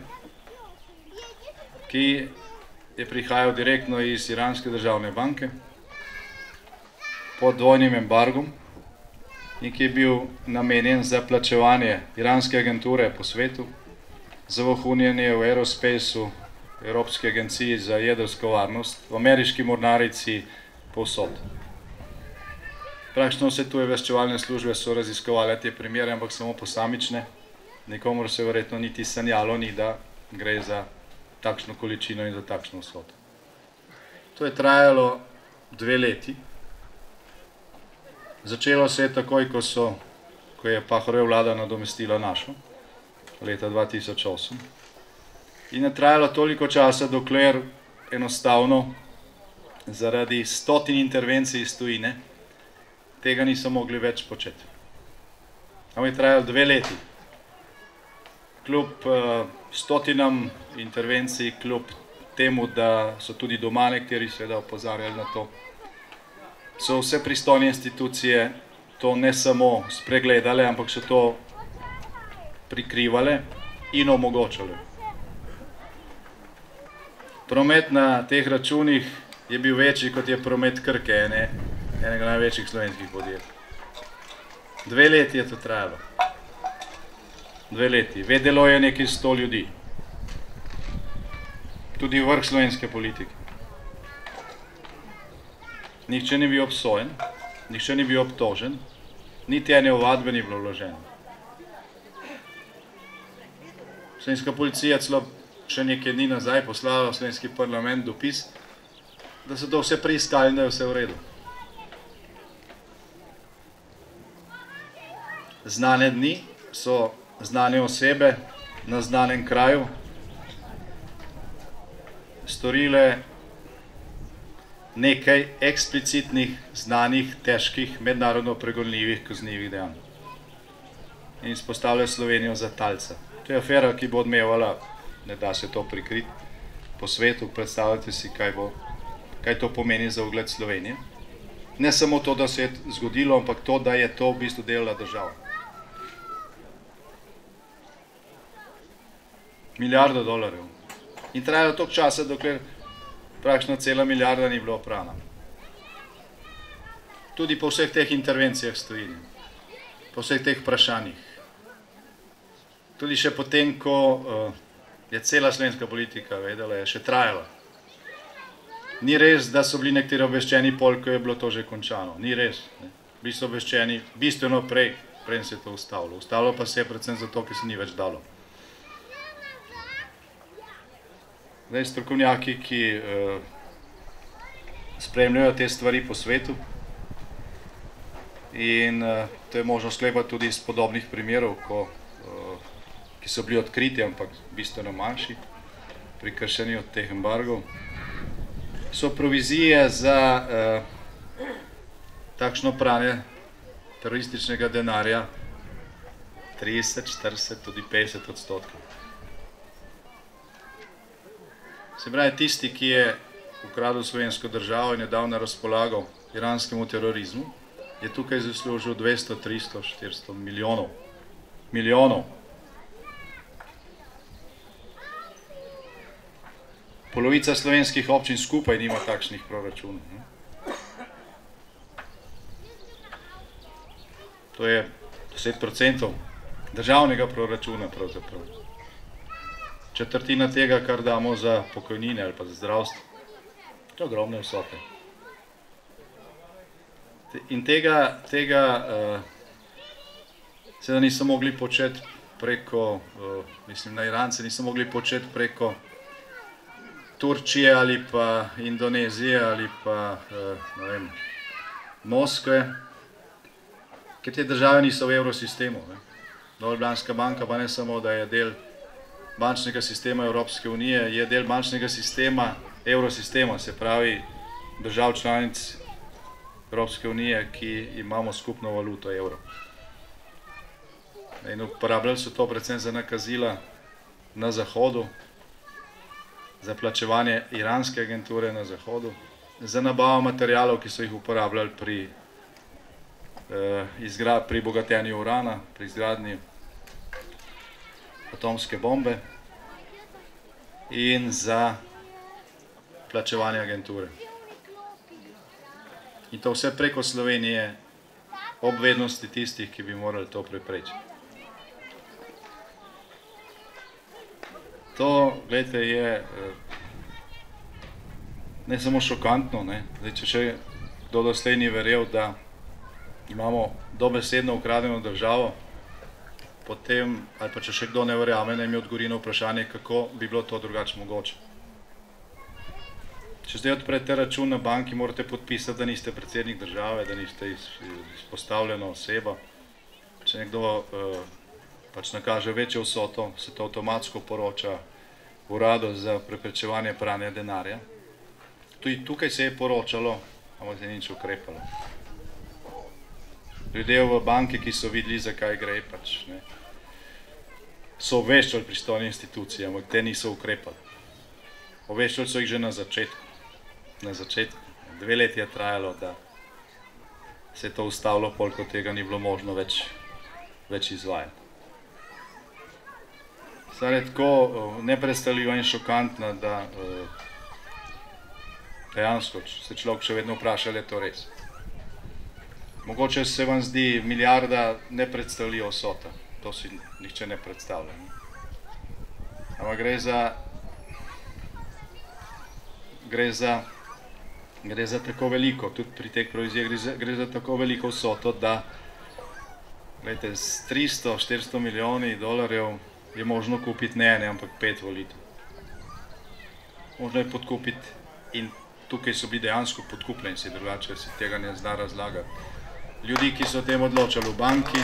S9: ki je prihajal direktno iz Iranske državne banke pod dvojnim embargom in ki je bil namenjen za plačevanje iranske agenture po svetu, za vohunjenje v Aerospaceu, Evropske agenciji za jedrsko varnost, v ameriški mornarici povsod. Praktično vse tuje obveščevalne službe so raziskovali te primere, ampak samo posamične. Nikomur se verjetno niti sanjalo ni, da gre za takšno količino in za takšno vsoto. To je trajalo dve leti. Začelo se je takoj, ko, so, ko je Pahorjeva vlada nadomestila našo, leta dva tisoč osem. In je trajalo toliko časa, dokler enostavno zaradi stotin intervencij iz tujine tega niso mogli več početi. Ampak je trajalo dve leti. Kljub uh, stotinam intervencij, kljub temu, da so tudi doma nekateri seveda opozarjali na to, so vse pristojne institucije to ne samo spregledale, ampak so to prikrivale in omogočale. Promet na teh računih je bil večji, kot je promet Krke, ene, enega največjih slovenskih podjetij. Dve leti je to trajalo. Dve leti. Vedelo je nekaj sto ljudi. Tudi vrh slovenske politike. Nihče ni bil obsojen, nihče ni bil obtožen, niti ene ovadbe ni bilo vloženo. Slovenska policija celo še nekaj dni nazaj poslala v slovenski parlament dopis, da so to vse preiskali in da je vse v redu. Znane dni so znane osebe na znanem kraju storile nekaj eksplicitnih, znanih, težkih, mednarodno pregonljivih kaznivih dejanj. In izpostavljajo Slovenijo za talca. To je afera, ki bo odmevala, ne da se to prikriti po svetu. Predstavljate si, kaj, bo, kaj to pomeni za ugled Slovenije. Ne samo to, da se je zgodilo, ampak to, da je to v bistvu delala država. Milijardo dolarjev. In trajalo toliko časa, dokler praktično cela milijarda ni bila oprana. Tudi po vseh teh intervencijah stoji, po vseh teh vprašanjih. Tudi še potem, ko uh, je cela slovenska politika vedela, je še trajala. Ni res, da so bili nekateri obveščeni pol, ko je bilo to že končano. Ni res. Ne. Bili so obveščeni bistveno prej, prej se je to ustavilo. Ustavilo pa se je predvsem zato, ker se ni več dalo. Zdaj, strokovnjaki, ki uh, spremljajo te stvari po svetu, in uh, to je možno sklepati tudi iz podobnih primerov, ko, uh, ki so bili odkriti, ampak bistveno manjši pri kršenju teh embargov, so provizije za uh, takšno pranje terorističnega denarja trideset, štirideset, tudi petdeset odstotkov. Se pravi, tisti, ki je ukradel slovensko državo in je dal na razpolago iranskemu terorizmu, je tukaj zaslužil dvesto, tristo, štiristo milijonov. Milijonov. Polovica slovenskih občin skupaj nima takšnih proračunov. Ne? To je deset procentov državnega proračuna pravzaprav. Četrtina tega, kar damo za pokojnine ali pa za zdravstvo. To je ogromne vsote. In tega, tega uh, seveda niso mogli početi preko, uh, mislim na Irance, niso mogli početi preko Turčije ali pa Indonezije ali pa, uh, ne vem, Moskve, ker te države niso v evrosistemu. Ne. Nova Ljubljanska banka pa ne samo, da je del bančnega sistema Evropske unije, je del bančnega sistema, evrosistema, se pravi držav članic Evropske unije, ki imamo skupno valuto evro. In uporabljali so to predvsem za nakazila na Zahodu, za plačevanje iranske agenture na Zahodu, za nabavo materialov, ki so jih uporabljali pri, eh, izgra, pri bogatenju urana, pri izgradnji atomske bombe in za plačevanje agenture. In to vse preko Slovenije, obvednosti tistih, ki bi morali to preprečiti. To, gledajte, je ne samo šokantno, ne? Zdaj, če še kdo doslej ni verjel, da imamo dobesedno ukradeno državo, potem, ali pa če še kdo ne verjame, naj mi odgovori na vprašanje, kako bi bilo to drugače mogoče. Če zdaj odprete račun na banki, morate podpisati, da niste predsednik države, da niste izpostavljena oseba. Če nekdo uh, pač nakaže večjo vsoto, se to avtomatsko poroča uradu za preprečevanje pranja denarja. Tudi tukaj se je poročalo, ampak se ni nič ukrepalo. Ljudje v banki, ki so videli, zakaj gre, pač, ne, so obveščali pristojne institucije, ampak te niso ukrepali. Obveščali so jih že na začetku. Na začetku. Dve leti je trajalo, da se je to ustavilo, koliko tega ni bilo možno več, več izvajati. Stvar je tako nepredstavljiva in šokantna, da dejansko se človek še vedno vpraša, ali je to res. Mogoče se vam zdi milijarda nepredstavljiva vsota, to si nihče ne predstavlja. Ampak gre za, gre za, gre za tako veliko, tudi pri teh provizijah gre za, gre za tako veliko vsoto, da gledajte, s tristo, štiristo milijoni dolarjev je možno kupiti ne ene, ampak pet volitev. Možno je podkupiti in tukaj so bili dejansko podkupljeni, si drugače si tega ne zna razlagati. Ljudi, ki so o tem odločali v banki,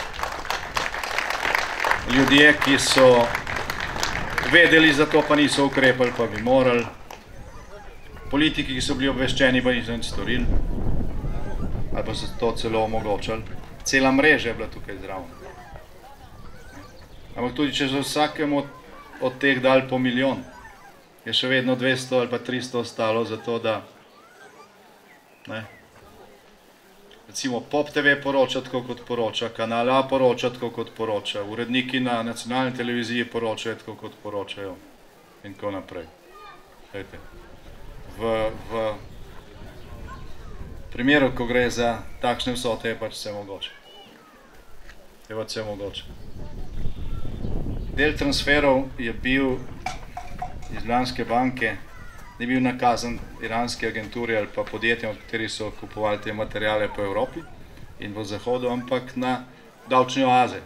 S9: ljudje, ki so vedeli za to, pa niso ukrepali, pa bi morali, politiki, ki so bili obveščeni, pa niso nič storili, ali pa so to celo omogočali. Cela mreža je bila tukaj zraven. Ampak tudi, če za vsakem od, od teh dal po milijon, je še vedno dvesto ali pa tristo ostalo za to, da ne, recimo Pop T V poroča tako, kot poroča, Kanal A poroča tako, kot poroča, uredniki na nacionalni televiziji poročajo tako, kot poročajo in tako naprej. Hejte. V, v primeru, ko gre za takšne vsote, je pač vse mogoče. Je pač vse mogoče. Del transferov je bil iz Ljubljanske banke, ni bil nakazan iranski agenturi ali pa podjetjem, od katerih so kupovali te materijale po Evropi in v Zahodu, ampak na davčne oaze.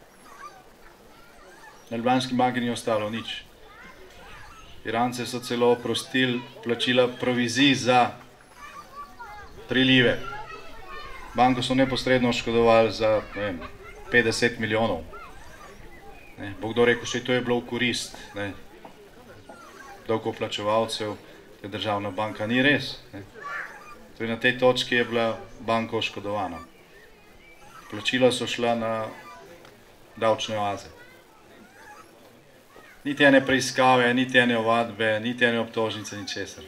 S9: Na Ljubljanski banki ni ostalo nič. Irance so celo oprostili plačila provizij za prilive. Banko so neposredno oškodovali za, ne vem, petdeset milijonov. Ne, bo kdo rekel, še to je bilo v korist, ne, davkoplačevalcev, je državna banka, ni res. Ne. Torej, na tej točki je bila banka oškodovana. Plačila so šla na davčne oaze. Niti ene preiskave, niti ene ovadbe, niti ene obtožnice, ničesar.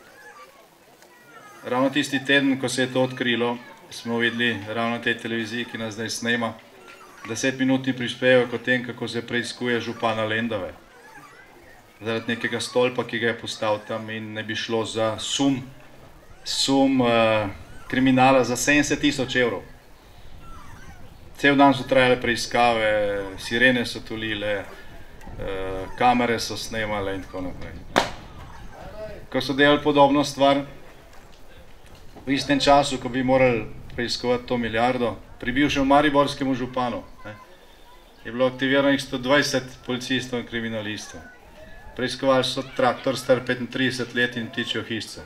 S9: Ravno tisti teden, ko se je to odkrilo, smo videli ravno na tej televiziji, ki nas zdaj snema, desetminutni prispevek o tem, kako se preiskuje župana Lendave. Zaradi nekega stolpa, ki ga je postavil tam in ne bi šlo za sum, sum uh, kriminala za sedemdeset tisoč evrov. Cel dan so trajale preiskave, sirene so tulile, uh, kamere so snemale in tako naprej. Ko so delali podobno stvar, v istem času, ko bi morali preiskovati to milijardo, pri bivšem mariborskemu županu, ne, je bilo aktiviranih sto dvajset policistov in kriminalistov. Preiskovali so traktor star petintrideset let in ptičjo hišico.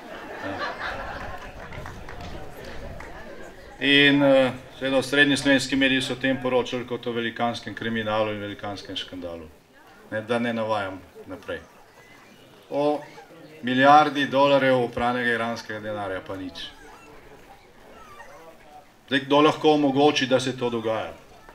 S9: In seveda srednji slovenski mediji so o tem poročali kot o velikanskem kriminalu in velikanskem škandalu. Ne, da ne navajam naprej. O milijardi dolarjev opranega iranskega denarja pa nič. Zdaj, kdo lahko omogoči, da se to dogaja?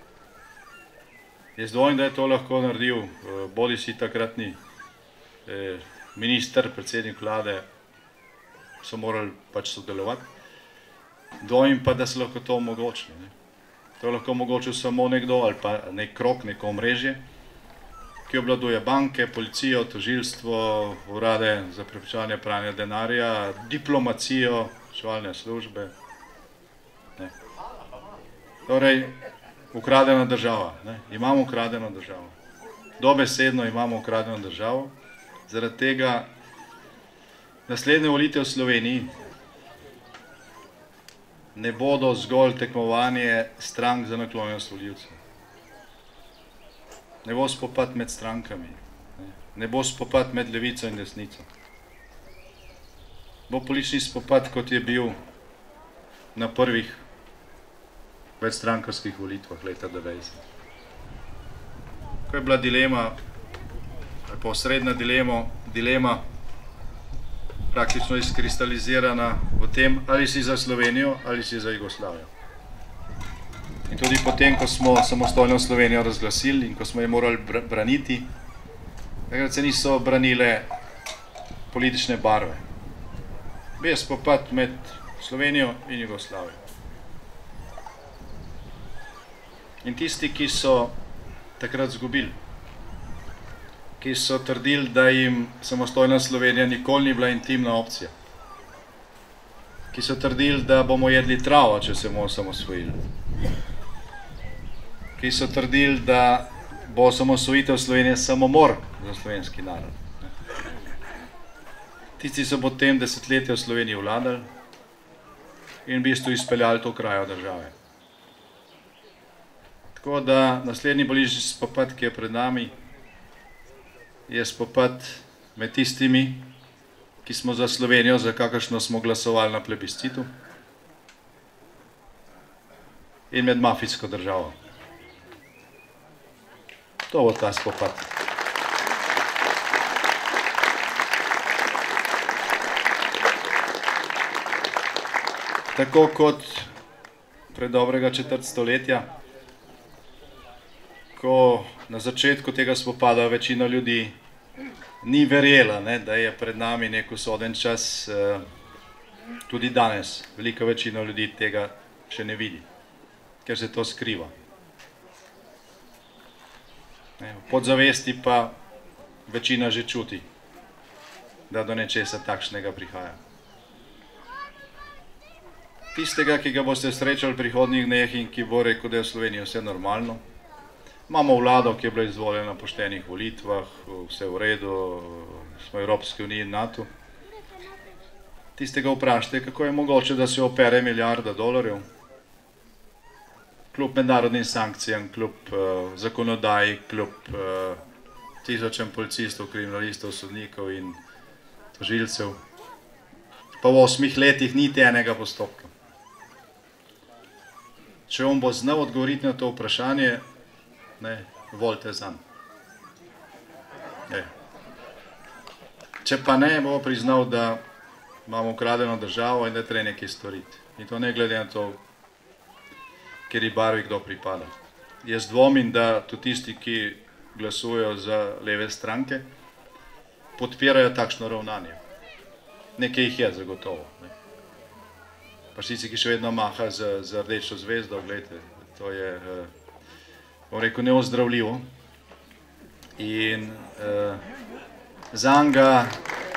S9: Jaz dvomim, da je to lahko naredil, bodi si takratni minister, predsednik vlade, so morali pač sodelovati. Dvomim pa, da se lahko to omogočili. To je lahko omogočil samo nekdo ali pa nek krok, neko omrežje, ki obvladuje banke, policijo, tožilstvo, urade za preprečevanje pranja denarja, diplomacijo, obveščevalne službe. Ne. Torej, ukradena država. Ne. Imamo ukradeno državo. Dobesedno imamo ukradeno državo. Zaradi tega naslednje volitve v Sloveniji ne bodo zgolj tekmovanje strank za naklonjenost volivcev. Ne bo spopad med strankami, ne, ne bo spopad med levico in desnico. Bo politični spopad, kot je bil na prvih večstrankarskih volitvah leta devetdeset. Ko je bila dilema, ali pa osrednja dilema, dilema praktično izkristalizirana v tem, ali si za Slovenijo ali si za Jugoslavijo. In tudi potem, ko smo samostojno Slovenijo razglasili in ko smo jo morali braniti, takrat se niso branile politične barve. Bil je spopad med Slovenijo in Jugoslavijo. In tisti, ki so takrat zgubili, ki so trdili, da jim samostojna Slovenija nikoli ni bila intimna opcija, ki so trdili, da bomo jedli travo, če se bomo osamosvojili, ki so trdili, da bo osamosvojitev Slovenije samomor za slovenski narod. Tisti so potem desetletja v Sloveniji vladali in v bistvu izpeljali to krajo države. Tako da naslednji politični spopad, ki je pred nami, je spopad med tistimi, ki smo za Slovenijo, za kakršno smo glasovali na plebiscitu, in med mafijsko državo. To bo ta spopad. Tako kot pred dobrega četrt stoletja, ko na začetku tega spopada večina ljudi ni verjela, ne, da je pred nami nek usoden čas, tudi danes velika večina ljudi tega še ne vidi, ker se to skriva. V podzavesti pa večina že čuti, da do nečesa takšnega prihaja. Tistega, ki ga boste srečali v prihodnjih dneh in ki bo rekel, da je v Sloveniji vse normalno. Imamo vlado, ki je bila izvoljena na poštenih volitvah, vse v redu, smo v Evropski uniji in NATO. Tistega vprašajte, kako je mogoče, da se opere milijarda dolarjev, kljub mednarodnim sankcijam, kljub uh, zakonodaji, kljub uh, tisočem policistov, kriminalistov, sodnikov in tožilcev, pa v osmih letih niti enega postopka. Če on bo znal odgovoriti na to vprašanje, ne, volite zanj. Ne. Če pa ne, bo priznal, da imamo ukradeno državo in da treba nekaj storiti. In to ne glede na to, kjeri barvi kdo pripada. Jaz dvomim, da tudi tisti, ki glasujejo za leve stranke, podpirajo takšno ravnanje. Nekaj jih je zagotovo. Ne. Pa tisti, ki še vedno maha z, z rdečo zvezdo, gledajte, to je, bom rekel, neozdravljivo. In uh, zanga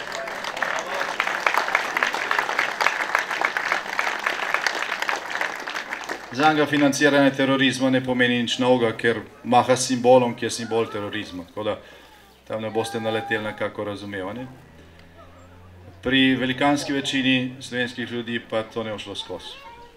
S9: zanga financiranje terorizma ne pomeni nič novega, ker maha s simbolom, ki je simbol terorizma. Tako da tam ne boste naleteli na kako razumevanje. Pri velikanski večini slovenskih ljudi pa to ne bo šlo skozi.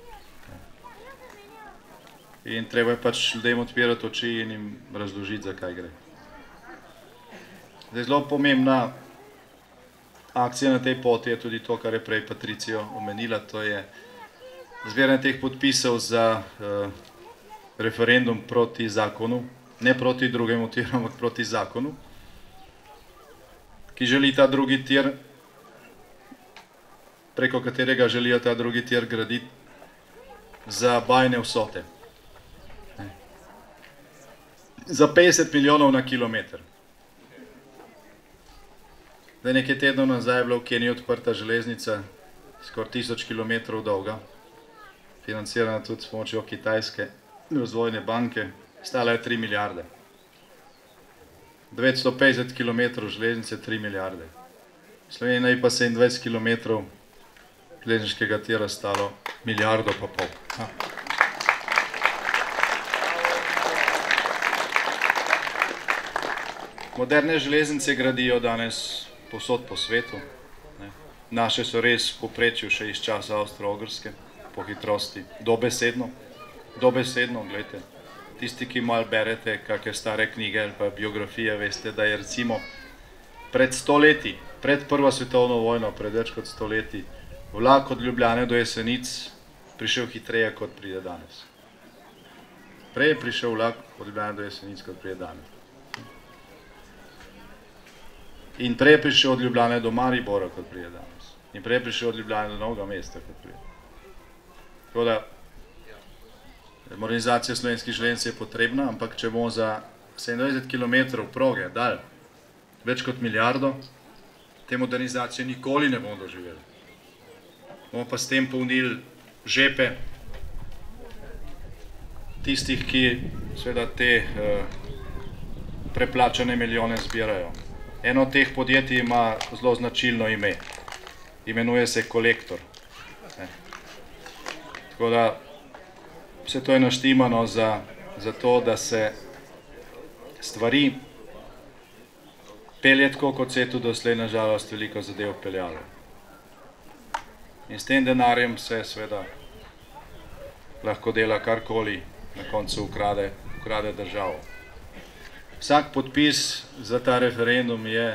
S9: In treba je pač ljudem odpirati oči in jim razložiti, zakaj gre. Zdaj, zelo pomembna akcija na tej poti je tudi to, kar je prej Patricija omenila, to je zbiranje teh podpisov za uh, referendum proti zakonu, ne proti drugemu tiru, ampak proti zakonu, ki želi ta drugi tir, preko katerega želijo ta drugi tir graditi za bajne vsote. Za petdeset milijonov na kilometer. Zdaj, nekaj tednov nazaj je bila v Keniji odprta železnica, skoraj tisoč kilometrov dolga, financirana tudi s pomočjo Kitajske razvojne banke, stala je tri milijarde. devetsto petdeset kilometrov železnice, tri milijarde. Slovenija je pa sedemindvajset kilometrov železniškega tira stalo milijardo pa pol. Ha. Moderne železnice gradijo danes povsod po svetu. Ne. Naše so res v povprečju še iz časa Avstro-Ogrske, po hitrosti, dobesedno. Dobesedno, gledajte. Tisti, ki malo berete kakšne stare knjige ali pa biografije, veste, da je recimo pred sto leti, pred prvo svetovno vojno, pred več kot sto leti, vlak od Ljubljane do Jesenic prišel hitreje, kot pride danes. Prej je prišel vlak od Ljubljane do Jesenic, kot pride danes. In prej je prišel od Ljubljane do Maribora, kot pride danes. In prej je prišel od Ljubljane do Novega mesta, kot pride. Tako da, modernizacija slovenskih železnic je potrebna, ampak če bomo za sedemindvajset kilometrov proge dali več kot milijardo, te modernizacije nikoli ne bomo doživeli. Bomo pa s tem polnili žepe tistih, ki seveda te uh, preplačane milijone zbirajo. Eno od teh podjetij ima zelo značilno ime. Imenuje se Kolektor. Ne. Tako da vse to je naštimano za, za to, da se stvari pelje tako, kot se je tudi doslej na žalost veliko zadev peljalo. In s tem denarjem se seveda lahko dela karkoli, na koncu ukrade, ukrade državo. Vsak podpis za ta referendum je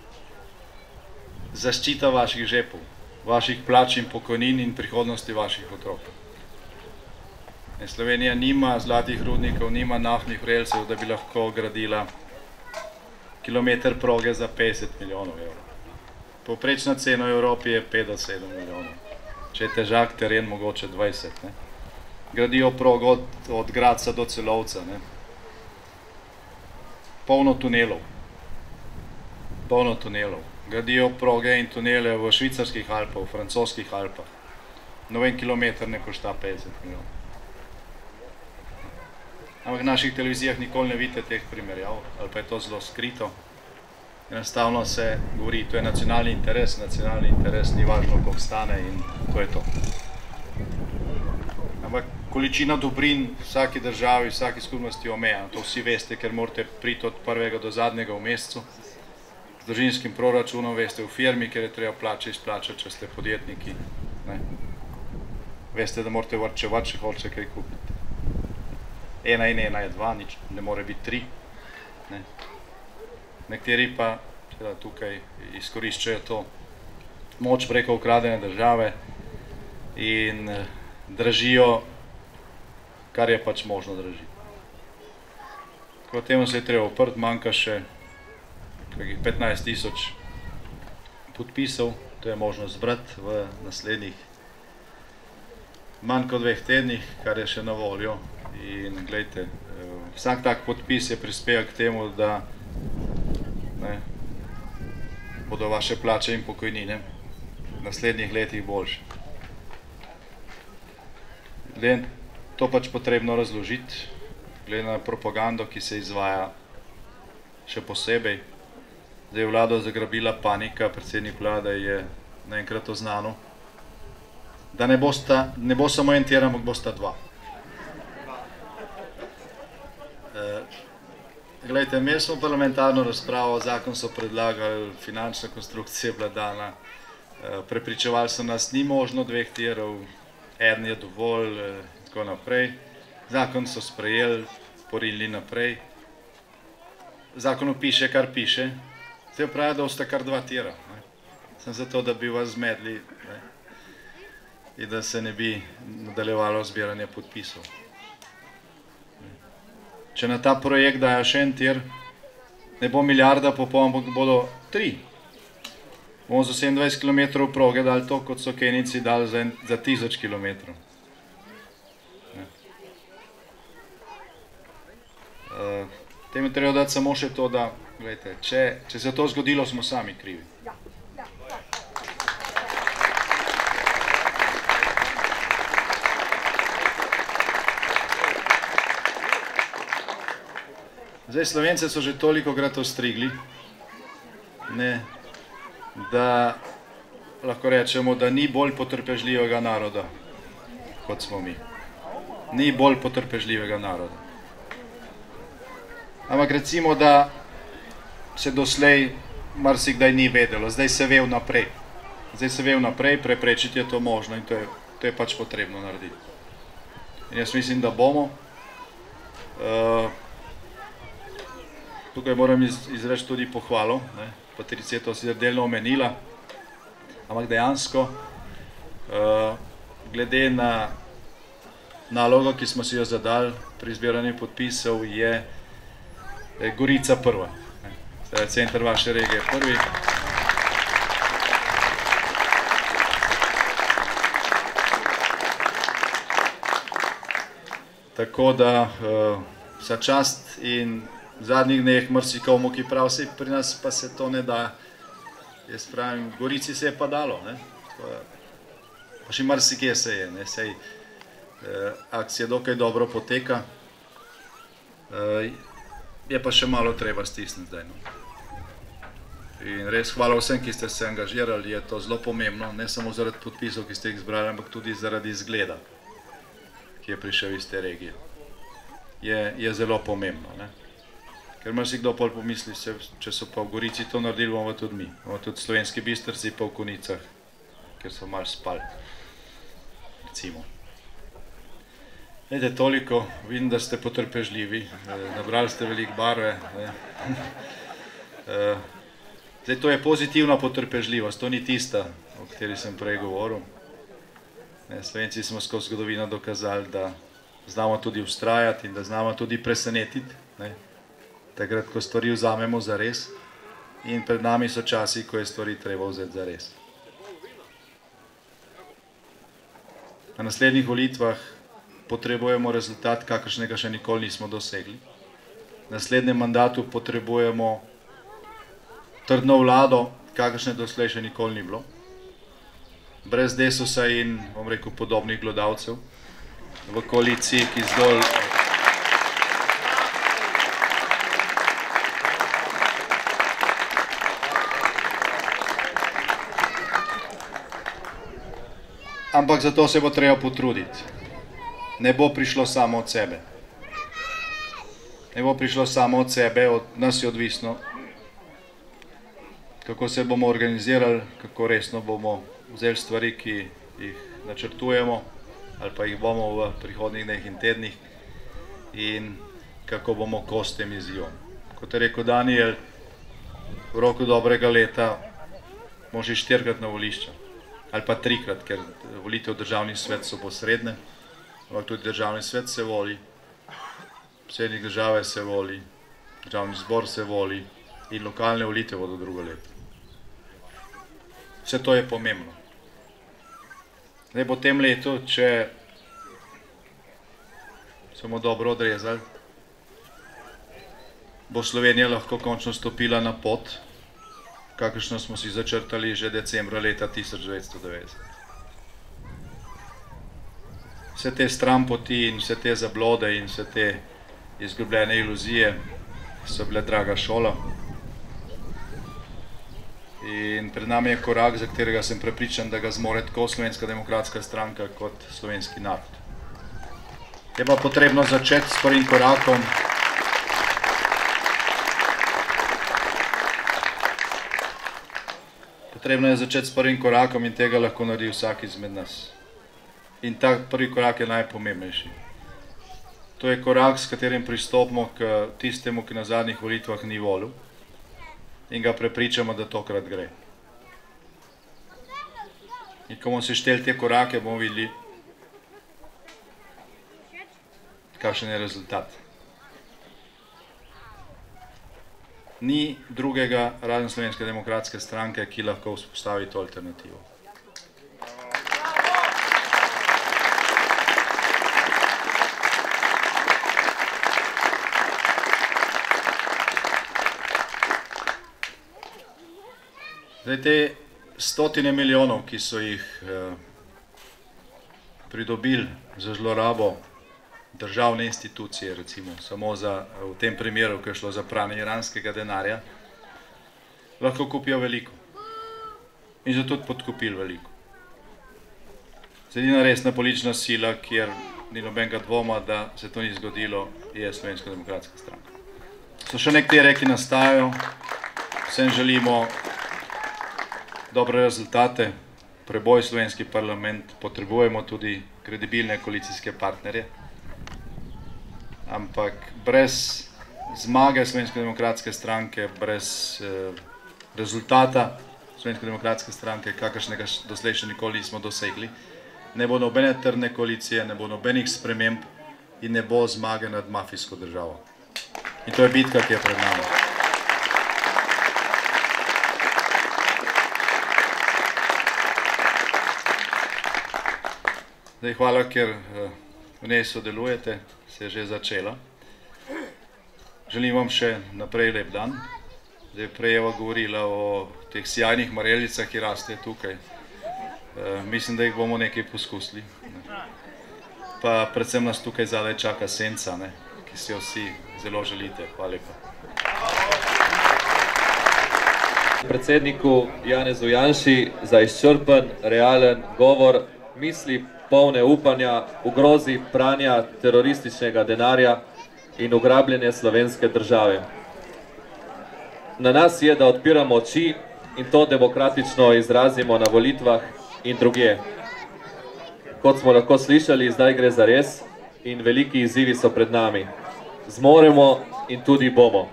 S9: zaščita vaših žepov, vaših plač in pokojnin in prihodnosti vaših otrok. In Slovenija nima zlatih rudnikov, nima naftnih vrelcev, da bi lahko gradila kilometer proge za petdeset milijonov evrov. Povprečna cena v Evropi je pet do sedem milijonov. Če je težak teren, mogoče dvajset. Ne? Gradijo progo od, od Gradca do Celovca. Ne? polno tunelov. Polno tunelov. Gradijo proge in tunele v švicarskih Alpah, v francoskih Alpah. Noben kilometer ne košta petdeset milijonov. Ampak v naših televizijah nikoli ne vidite teh primerjav, ali pa je to zelo skrito. Enostavno se govori, to je nacionalni interes, nacionalni interes ni važno, koliko stane in to je to. Ampak količina dobrin v vsaki državi, v vsaki skupnosti je omejena. To vsi veste, ker morate priti od prvega do zadnjega v mesecu. Z družinskim proračunom veste v firmi, ker je treba plače izplačati, če ste podjetniki. Ne? Veste, da morate varčevati, če hočete kaj kupiti. Ena in ena je dva, nič ne more biti tri. Ne? Nekateri pa teda, tukaj izkoriščajo to moč preko ukradene države in eh, dražijo, kar je pač možno dražiti. Tako temu se je treba oprti, manjka še petnajst tisoč podpisov, to je možno zbrati v naslednjih manj kot dveh tednih, kar je še na voljo. In gledajte, vsak tak podpis je prispevek k temu, da ne, bodo vaše plače in pokojnine v naslednjih letih boljše. Glede to pač potrebno razložiti, glede na propagando, ki se izvaja še posebej. Zdaj je vlado zagrabila panika, predsednik vlade je naenkrat oznanil, da ne bosta, ne bo samo en tir, ampak bosta dva. Glejte, imeli smo parlamentarno razpravo, zakon so predlagali, finančna konstrukcija je bila dana, prepričevali so nas, ni možno dveh tirov, eden je dovolj, tako naprej. Zakon so sprejeli, porinili naprej. Zakonu piše, kar piše. Zdaj pravi, da osta kar dva tira. Sem zato, da bi vas zmedli in da se ne bi nadaljevalo zbiranje podpisov. Če na ta projekt dajo še en tir, ne bo milijarda popoln, ampak bodo tri. Bomo za sedemindvajset kilometrov proge dali to, kot so Kenijci dali za, za tisoč kilometrov. Uh, tem je treba dati samo še to, da gledajte, če, če se je to zgodilo, smo sami krivi. Zdaj, Slovence so že toliko krat ostrigli, ne, da lahko rečemo, da ni bolj potrpežljivega naroda, kot smo mi. Ni bolj potrpežljivega naroda. Ampak recimo, da se doslej marsikdaj ni vedelo, zdaj se ve vnaprej. Zdaj se ve vnaprej, preprečiti je to možno in to je, to je pač potrebno narediti. In jaz mislim, da bomo. Uh, Tukaj moram iz, izreči tudi pohvalo, ne. Patricija je to sicer delno omenila, ampak dejansko, uh, glede na nalogo, ki smo si jo zadali pri zbiranju podpisov, je, je Gorica prva. Ne. Center vaše regije prvi. Tako da uh, vsa čast in v zadnjih dneh marsikomu, ki prav se pri nas pa se to ne da. Jaz pravim, v Gorici se je pa dalo, ne. Pa še marsikje se je, ne. Sej eh, akcija dokaj dobro poteka. Eh, je pa še malo treba stisniti zdaj, no. In res hvala vsem, ki ste se angažirali, je to zelo pomembno, ne samo zaradi podpisov, ki ste jih zbrali, ampak tudi zaradi izgleda, ki je prišel iz te regije. Je, je zelo pomembno, ne. Ker marsikdo pol pomisli, se, če so pa v Gorici to naredili, bomo tudi mi. Bomo tudi Slovenski Bistrci pa v Konicah, ker so malo spali, recimo. Glede, toliko, vidim, da ste potrpežljivi, nabrali ste veliko barve. Zdaj, to je pozitivna potrpežljivost, to ni tista, o kateri sem prej govoril. Slovenci smo skozi zgodovino dokazali, da znamo tudi vztrajati in da znamo tudi presenetiti. Takrat, ko stvari vzamemo za res, in pred nami so časi, ko je stvari treba vzeti za res. Na naslednjih volitvah potrebujemo rezultat, kakršnega še nikoli nismo dosegli. naslednjem mandatu potrebujemo trdno vlado, kakršne doslej še nikoli ni bilo. Brez Desusa in, bom rekel, podobnih glodavcev v koaliciji, ki zgolj ampak zato se bo treba potruditi. Ne bo prišlo samo od sebe. Ne bo prišlo samo od sebe, od nas je odvisno, kako se bomo organizirali, kako resno bomo vzeli stvari, ki jih načrtujemo, ali pa jih bomo v prihodnjih dneh in tednih, in kako bomo kos tem izzivom. Kot je rekel Daniel, v roku dobrega leta bomo že štirikrat na volišča, ali pa trikrat, ker volitev v državni svet so posredne, ampak tudi državni svet se voli, predsednik države se voli, državni zbor se voli in lokalne volitve bodo drugo leto. Vse to je pomembno. Zdaj po tem letu, če smo dobro odrezali, bo Slovenija lahko končno stopila na pot, kakršno smo si začrtali že decembra leta tisoč devetsto devetdeset. Vse te stranpoti in vse te zablode in vse te izgubljene iluzije so bile draga šola. In pred nami je korak, za katerega sem prepričan, da ga zmore tako Slovenska demokratska stranka kot slovenski narod. Je pa potrebno začeti s prvim korakom. Potrebno je začeti s prvim korakom in tega lahko naredi vsak izmed nas. In ta prvi korak je najpomembnejši. To je korak, s katerim pristopimo k tistemu, ki na zadnjih volitvah ni volil, in ga prepričamo, da tokrat gre. In ko bomo sešteli te korake, bomo videli, kakšen je rezultat. Ni drugega razen Slovenske demokratske stranke, ki lahko vzpostavi to alternativo. Zdaj, te stotine milijonov, ki so jih pridobili za zlorabo državne institucije, recimo, samo za, v tem primeru, ko je šlo za pranje iranskega denarja, lahko kupijo veliko. In so tudi podkupili veliko. Edina resna politična sila, kjer ni nobenega dvoma, da se to ni zgodilo, je Slovenska demokratska stranka. So še nekatere, ki nastajajo, vsem želimo dobre rezultate, preboj slovenski parlament, potrebujemo tudi kredibilne koalicijske partnerje, ampak brez zmage Slovenske demokratske stranke, brez eh, rezultata Slovenske demokratske stranke, kakršnega doslej še nikoli nismo dosegli, ne bo nobene trdne koalicije, ne bo nobenih sprememb in ne bo zmage nad mafijsko državo. In to je bitka, ki je pred nami. Zdaj, hvala, ker v njej sodelujete, se je že začela. Želim vam še naprej lep dan. Zdaj, prej Eva govorila o teh sjajnih mareljicah, ki rastejo tukaj. Mislim, da jih bomo nekaj poskusili. Pa predvsem nas tukaj zadaj čaka senca, ki si jo vsi zelo želite. Hvala lepa.
S1: Predsedniku Janezu Janši za izčrpen, realen govor, misli polne upanja, ugrozi pranja terorističnega denarja in ugrabljenje slovenske države. Na nas je, da odpiramo oči in to demokratično izrazimo na volitvah in drugje. Kot smo lahko slišali, zdaj gre za res in veliki izzivi so pred nami. Zmoremo in tudi bomo.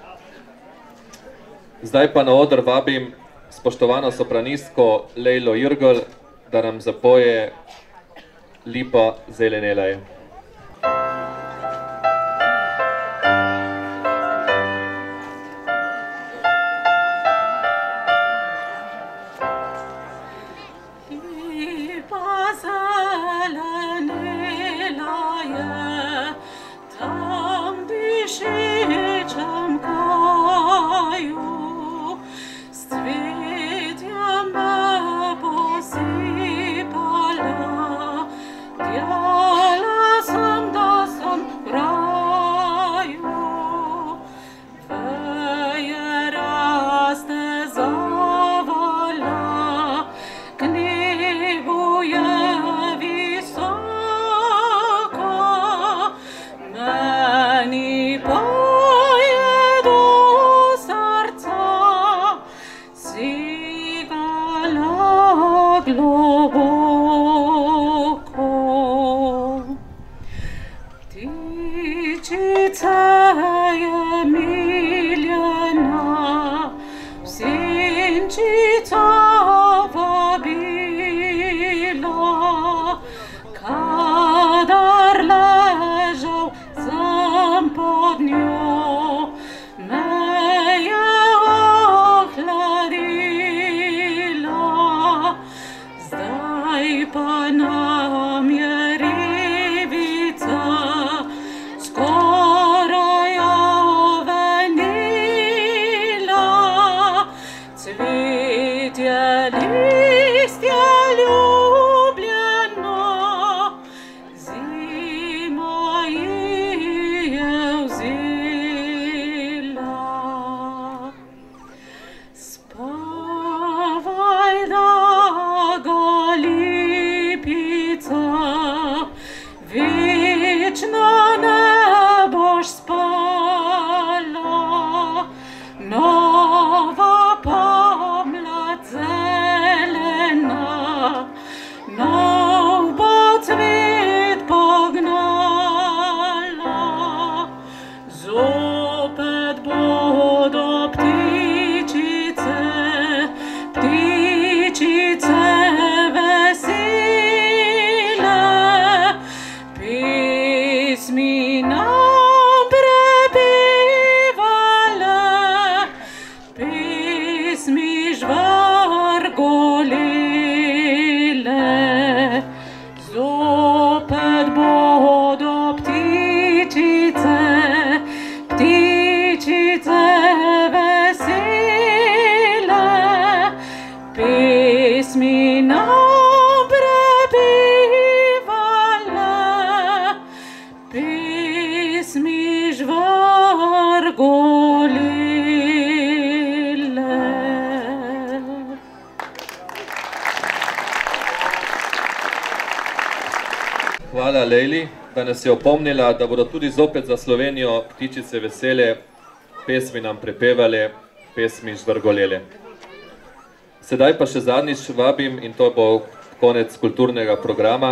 S1: Zdaj pa na oder vabim spoštovano sopranistko Lejlo Irgl, da nam zapoje Lipa zelenela je.
S10: Tam diše
S8: globoko. Ptičica je miljena, sinčica vabila, kadar ležal sem pod njo, me je ohladila. Zdaj pa nam je ribica skoraj ovenila. Cvetje listje ljubljeno, zima ji je vzela. Spavaj, draga lipica, večno ne boš spala. Nova pomlad zelena, nov bo cvet pognala. Zopet bodo ptičice, ptičice vesele, pesmi nam prepevale, pesmi žvargolele. Zopet bodo ptičice, ptičice vesele, pesmi nam prepevale, pesmi žvargolele.
S1: Hvala Lejli, da nas je opomnila, da bodo tudi zopet za Slovenijo ptičice vesele, pesmi nam prepevale, pesmi žvrgolele. Sedaj pa še zadnjič vabim, in to bo konec kulturnega programa,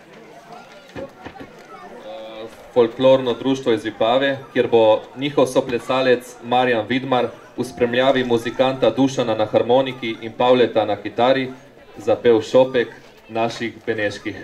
S1: folklorno društvo iz Vipave, kjer bo njihov soplesalec Marjan Vidmar v spremljavi muzikanta Dušana na harmoniki in Pavleta na kitari zapel šopek naših beneških.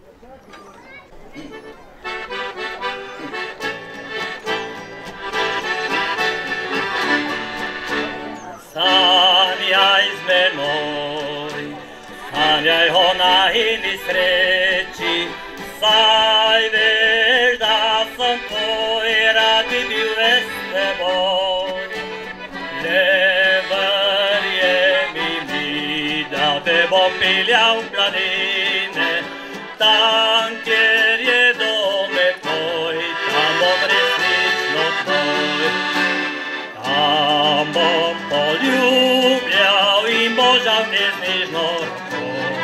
S4: Sanjaj z menoj, sanjaj o najini sreči, saj veš, da sem tvoj, rad bi bil ves s teboj. Le verjemi mi, da te bom peljal v planine, tam, kjer je domek tvoj, tam bom resnično tvoj. Tam bom poljubljal in božal te z nežno roko.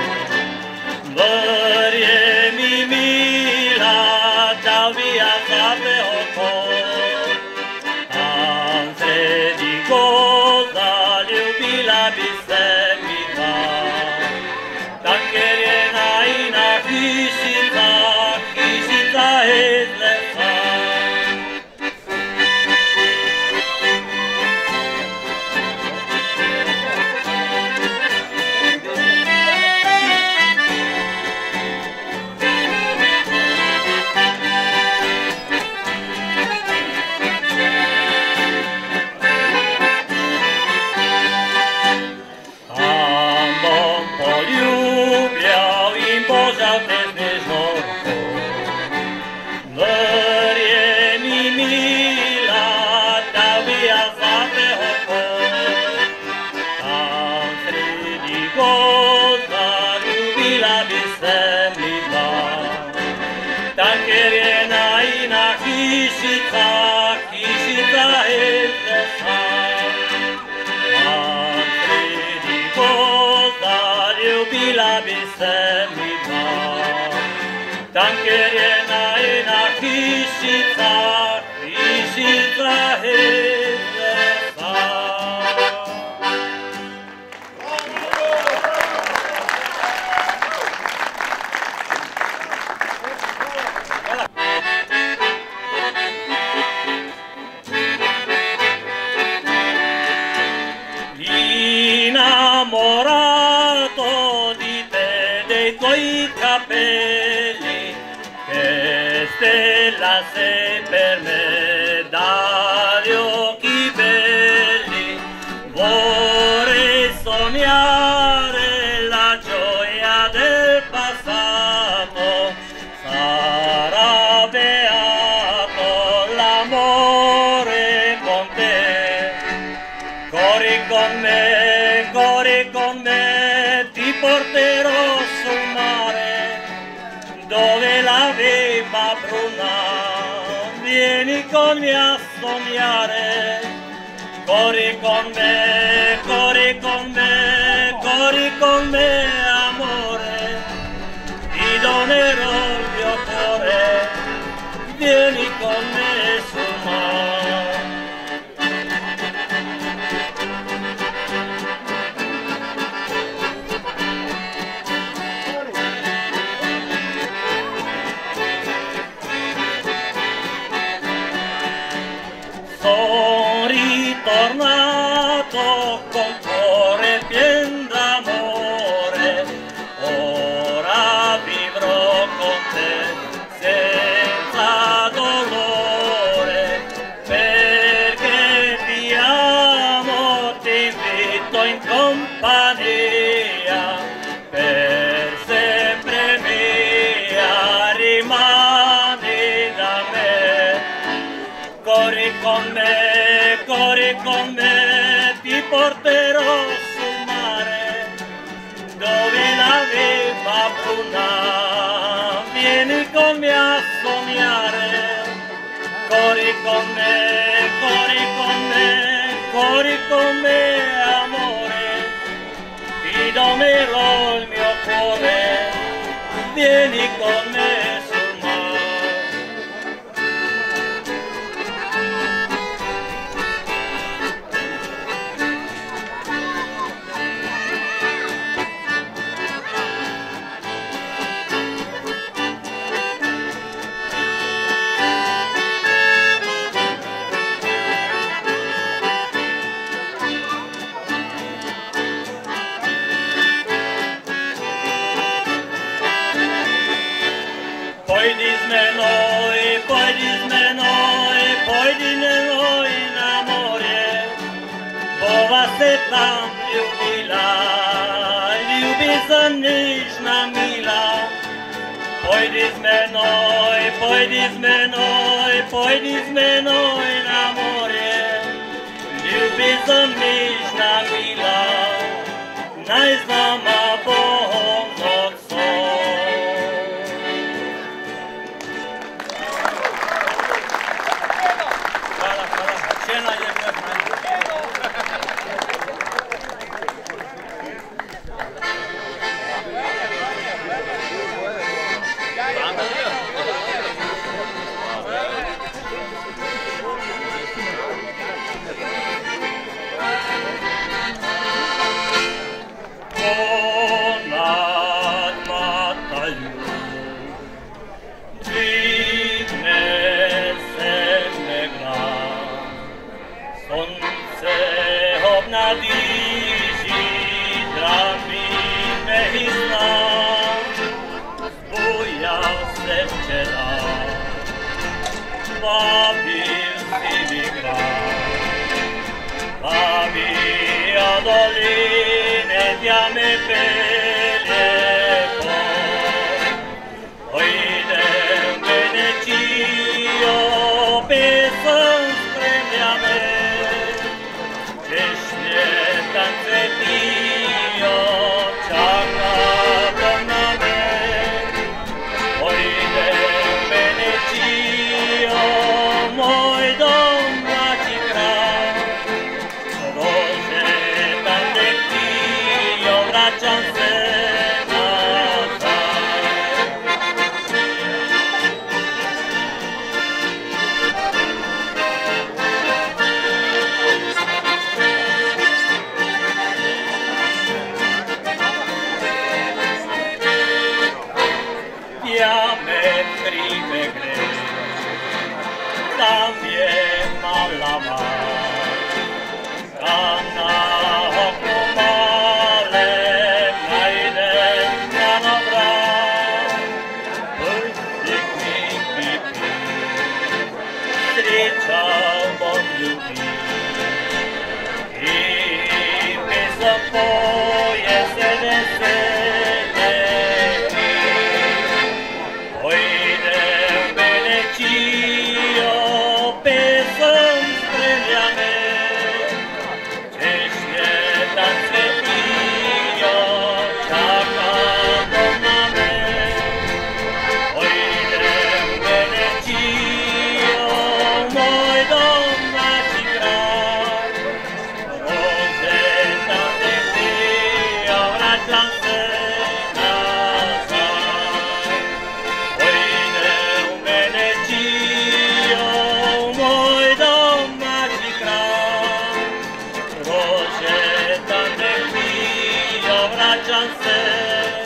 S4: Verjemi, mila, da vija zate oko. Tam sredi gozda ljubila bi se mi dva. Tam, kjer je najina hišica, hišica iz lesa. Tam, kjer je najina hišica, hišica iz lesa. innamorato di te, dei tuoi capelli, che stella sei per me, dagli occhi belli, vorrei sognare la gioia del passato, sarà beato l'amore con te, corri con me, corri con me, ti porterò sul mare, dove la vema bruna, vieni con me a sognare, corri con me, corri con me, corri con me, amore, ti donerò il mio cuore, vieni con me sul mare. Sono ritornato con cuore pien d'amore, ora vivrò con te senza dolore, perché ti amo, ti invito in compagnia, per sempre mia rimani da me. Corri con me, corri con me, ti porterò sul mare, dove la vema bruna, vieni con me a sognare, corri con me, corri con me, corri con me, amore, ti donerò il mio cuore, vieni con me sul mare. Pojdi z menoj, pojdi z menoj, pojdi menoj na morje, bova se tam ljubila, ljubezen nežna mila. Pojdi z menoj, pojdi z menoj, pojdi z menoj na morje, ljubezen nežna mila, naj z nama bom nocoj. Doline fiamme belle poi, oidem benecio pesam spremiame, ceśnie tance pio čaka na me, oidem benecio moj dom mladi kraj, vraćam se nazad. Fiamme prive grele, tam je mala mar, tam na okno mar, poje se vesele. Pojde v Benečijo, pesem spremlja me, češnje tam cvetijo, čakamo na me. Pojde v Benečijo, moj domači grad, roze tam ležijo, vračam se nazaj. Pojde v Benečijo, moj domači grad, rože tam ležijo, vračam se nazaj.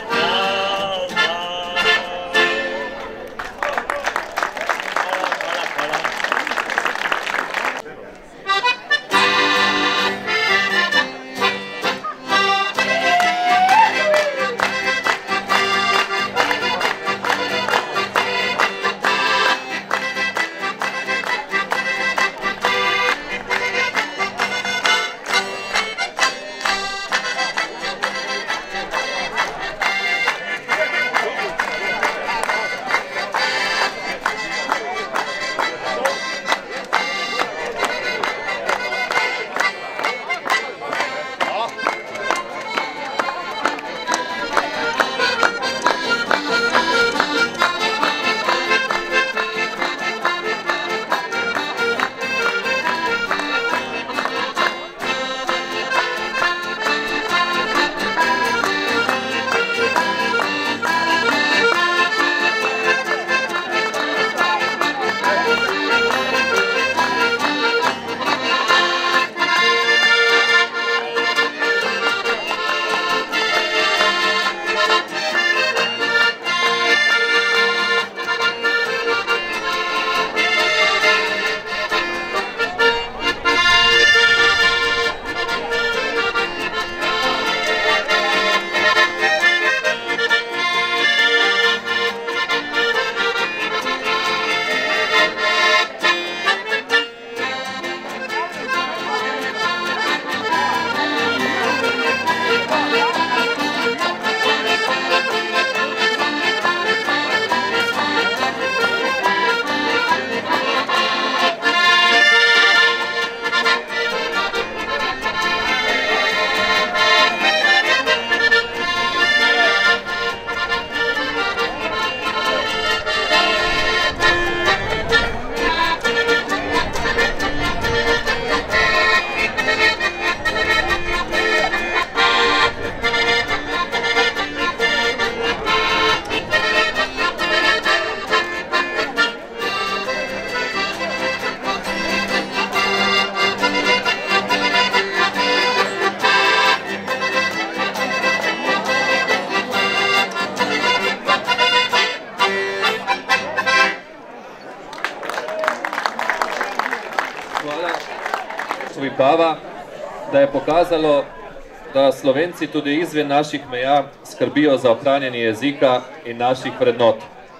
S1: Vipava, da je pokazalo, da Slovenci tudi izven naših meja skrbijo za ohranjanje jezika in naših vrednot.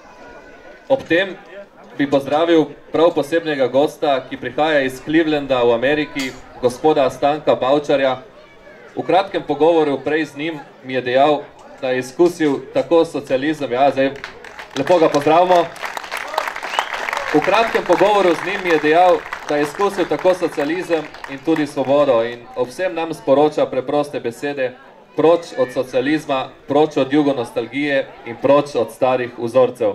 S1: Ob tem bi pozdravil prav posebnega gosta, ki prihaja iz Clevelanda v Ameriki, gospoda Stanka Bavčarja. V kratkem pogovoru prej z njim mi je dejal, da je izkusil tako socializem, ja, zdaj lepo ga pozdravimo. V kratkem pogovoru z njim mi je dejal, da je izkusil tako socializem in tudi svobodo in ob vsem nam sporoča preproste besede, proč od socializma, proč od jugonostalgije in proč od starih vzorcev.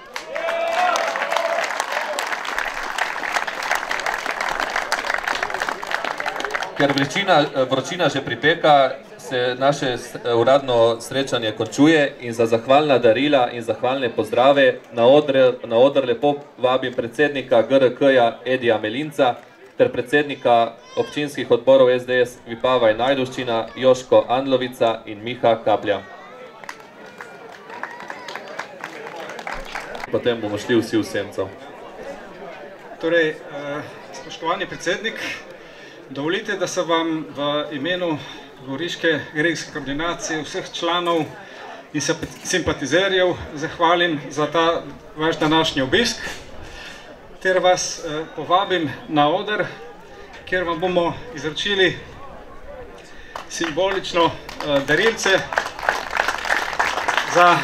S1: Ker vročina, vročina že pripeka, se naše uradno srečanje končuje in za zahvalna darila in zahvalne pozdrave na oder, na oder lepo vabim predsednika G R K-ja Edija Melinca ter predsednika občinskih odborov S D S Vipava in Ajdovščina Joško Andlovica in Miha Kaplja. Potem bomo šli vsi v senco.
S7: Torej, spoštovani predsednik, dovolite, da se vam v imenu Goriške regijske koordinacije vseh članov in simpatizerjev zahvalim za ta vaš današnji obisk, ter vas povabim na oder, kjer vam bomo izročili simbolično darilce za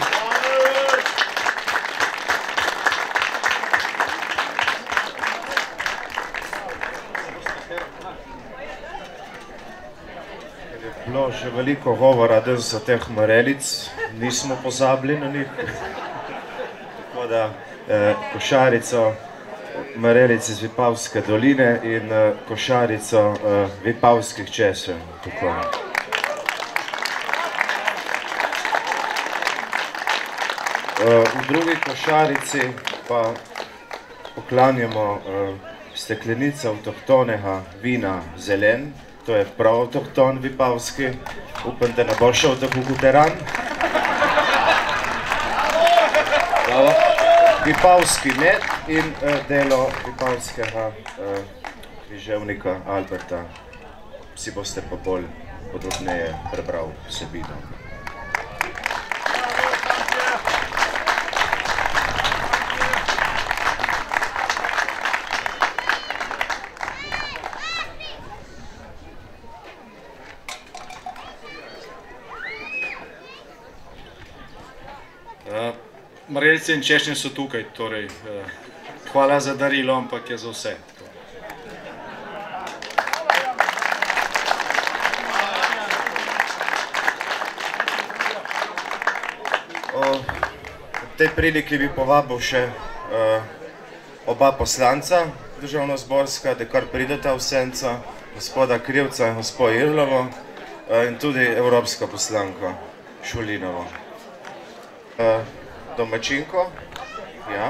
S10: bilo že veliko govora danes o teh marelic, nismo pozabili na njih. Tako da eh, košarico marelic iz Vipavske doline in eh, košarico eh, vipavskih češenj. Tako. Eh, v drugi košarici pa poklanjamo eh, steklenico avtohtonega vina Zelen. To je prav avtohton vipavski, upam, da ne bo šel tako kot teran. Vipavski med in uh, delo vipavskega uh, križevnika Alberta. Si boste pa bolj podrobneje prebral vsebino.
S9: Marelice in češnje so tukaj, torej hvala za darilo, ampak je za vse.
S10: V tej priliki bi povabil še oba poslanca državnozborska, da kar prideta v senco, gospoda Krivca in gospod Irlovo in tudi evropska poslanka Šulinovo. Domačinko, ja.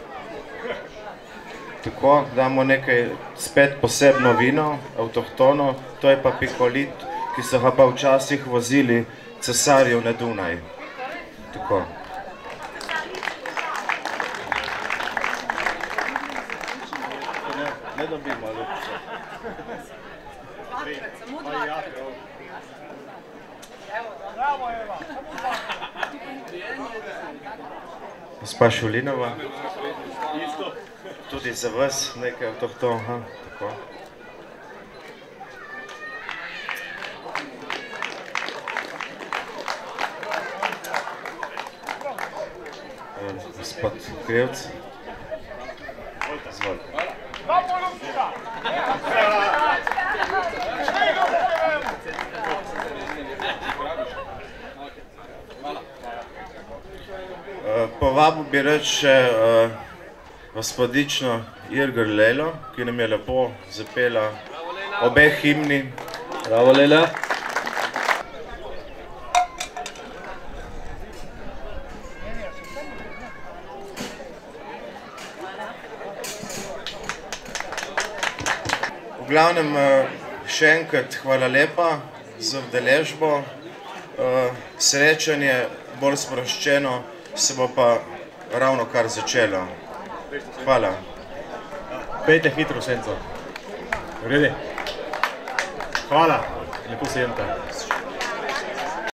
S10: Tako, damo nekaj spet posebno vino, avtohtono, to je pa pikolit, ki so ga pa včasih vozili cesarjev na Dunaj. Tako. Ne dobimo, ljubče.
S6: Dvakrat, samo dvakrat.
S10: Bravo, Eva. Gospa Šulinova, tudi za vas nekaj avtohtonega, tako. Gospod Krivc, izvolite. Povabil bi rad še uh, gospodično Irgl Lelo, ki nam je lepo zapela obe himni.
S1: Bravo, Lela.
S10: V glavnem, uh, še enkrat hvala lepa za udeležbo. Uh, srečanje bolj sproščeno se bo pa ravno kar začelo. Hvala.
S2: Pejte hitro v senco. Vredi. Hvala. Lepo se jemte.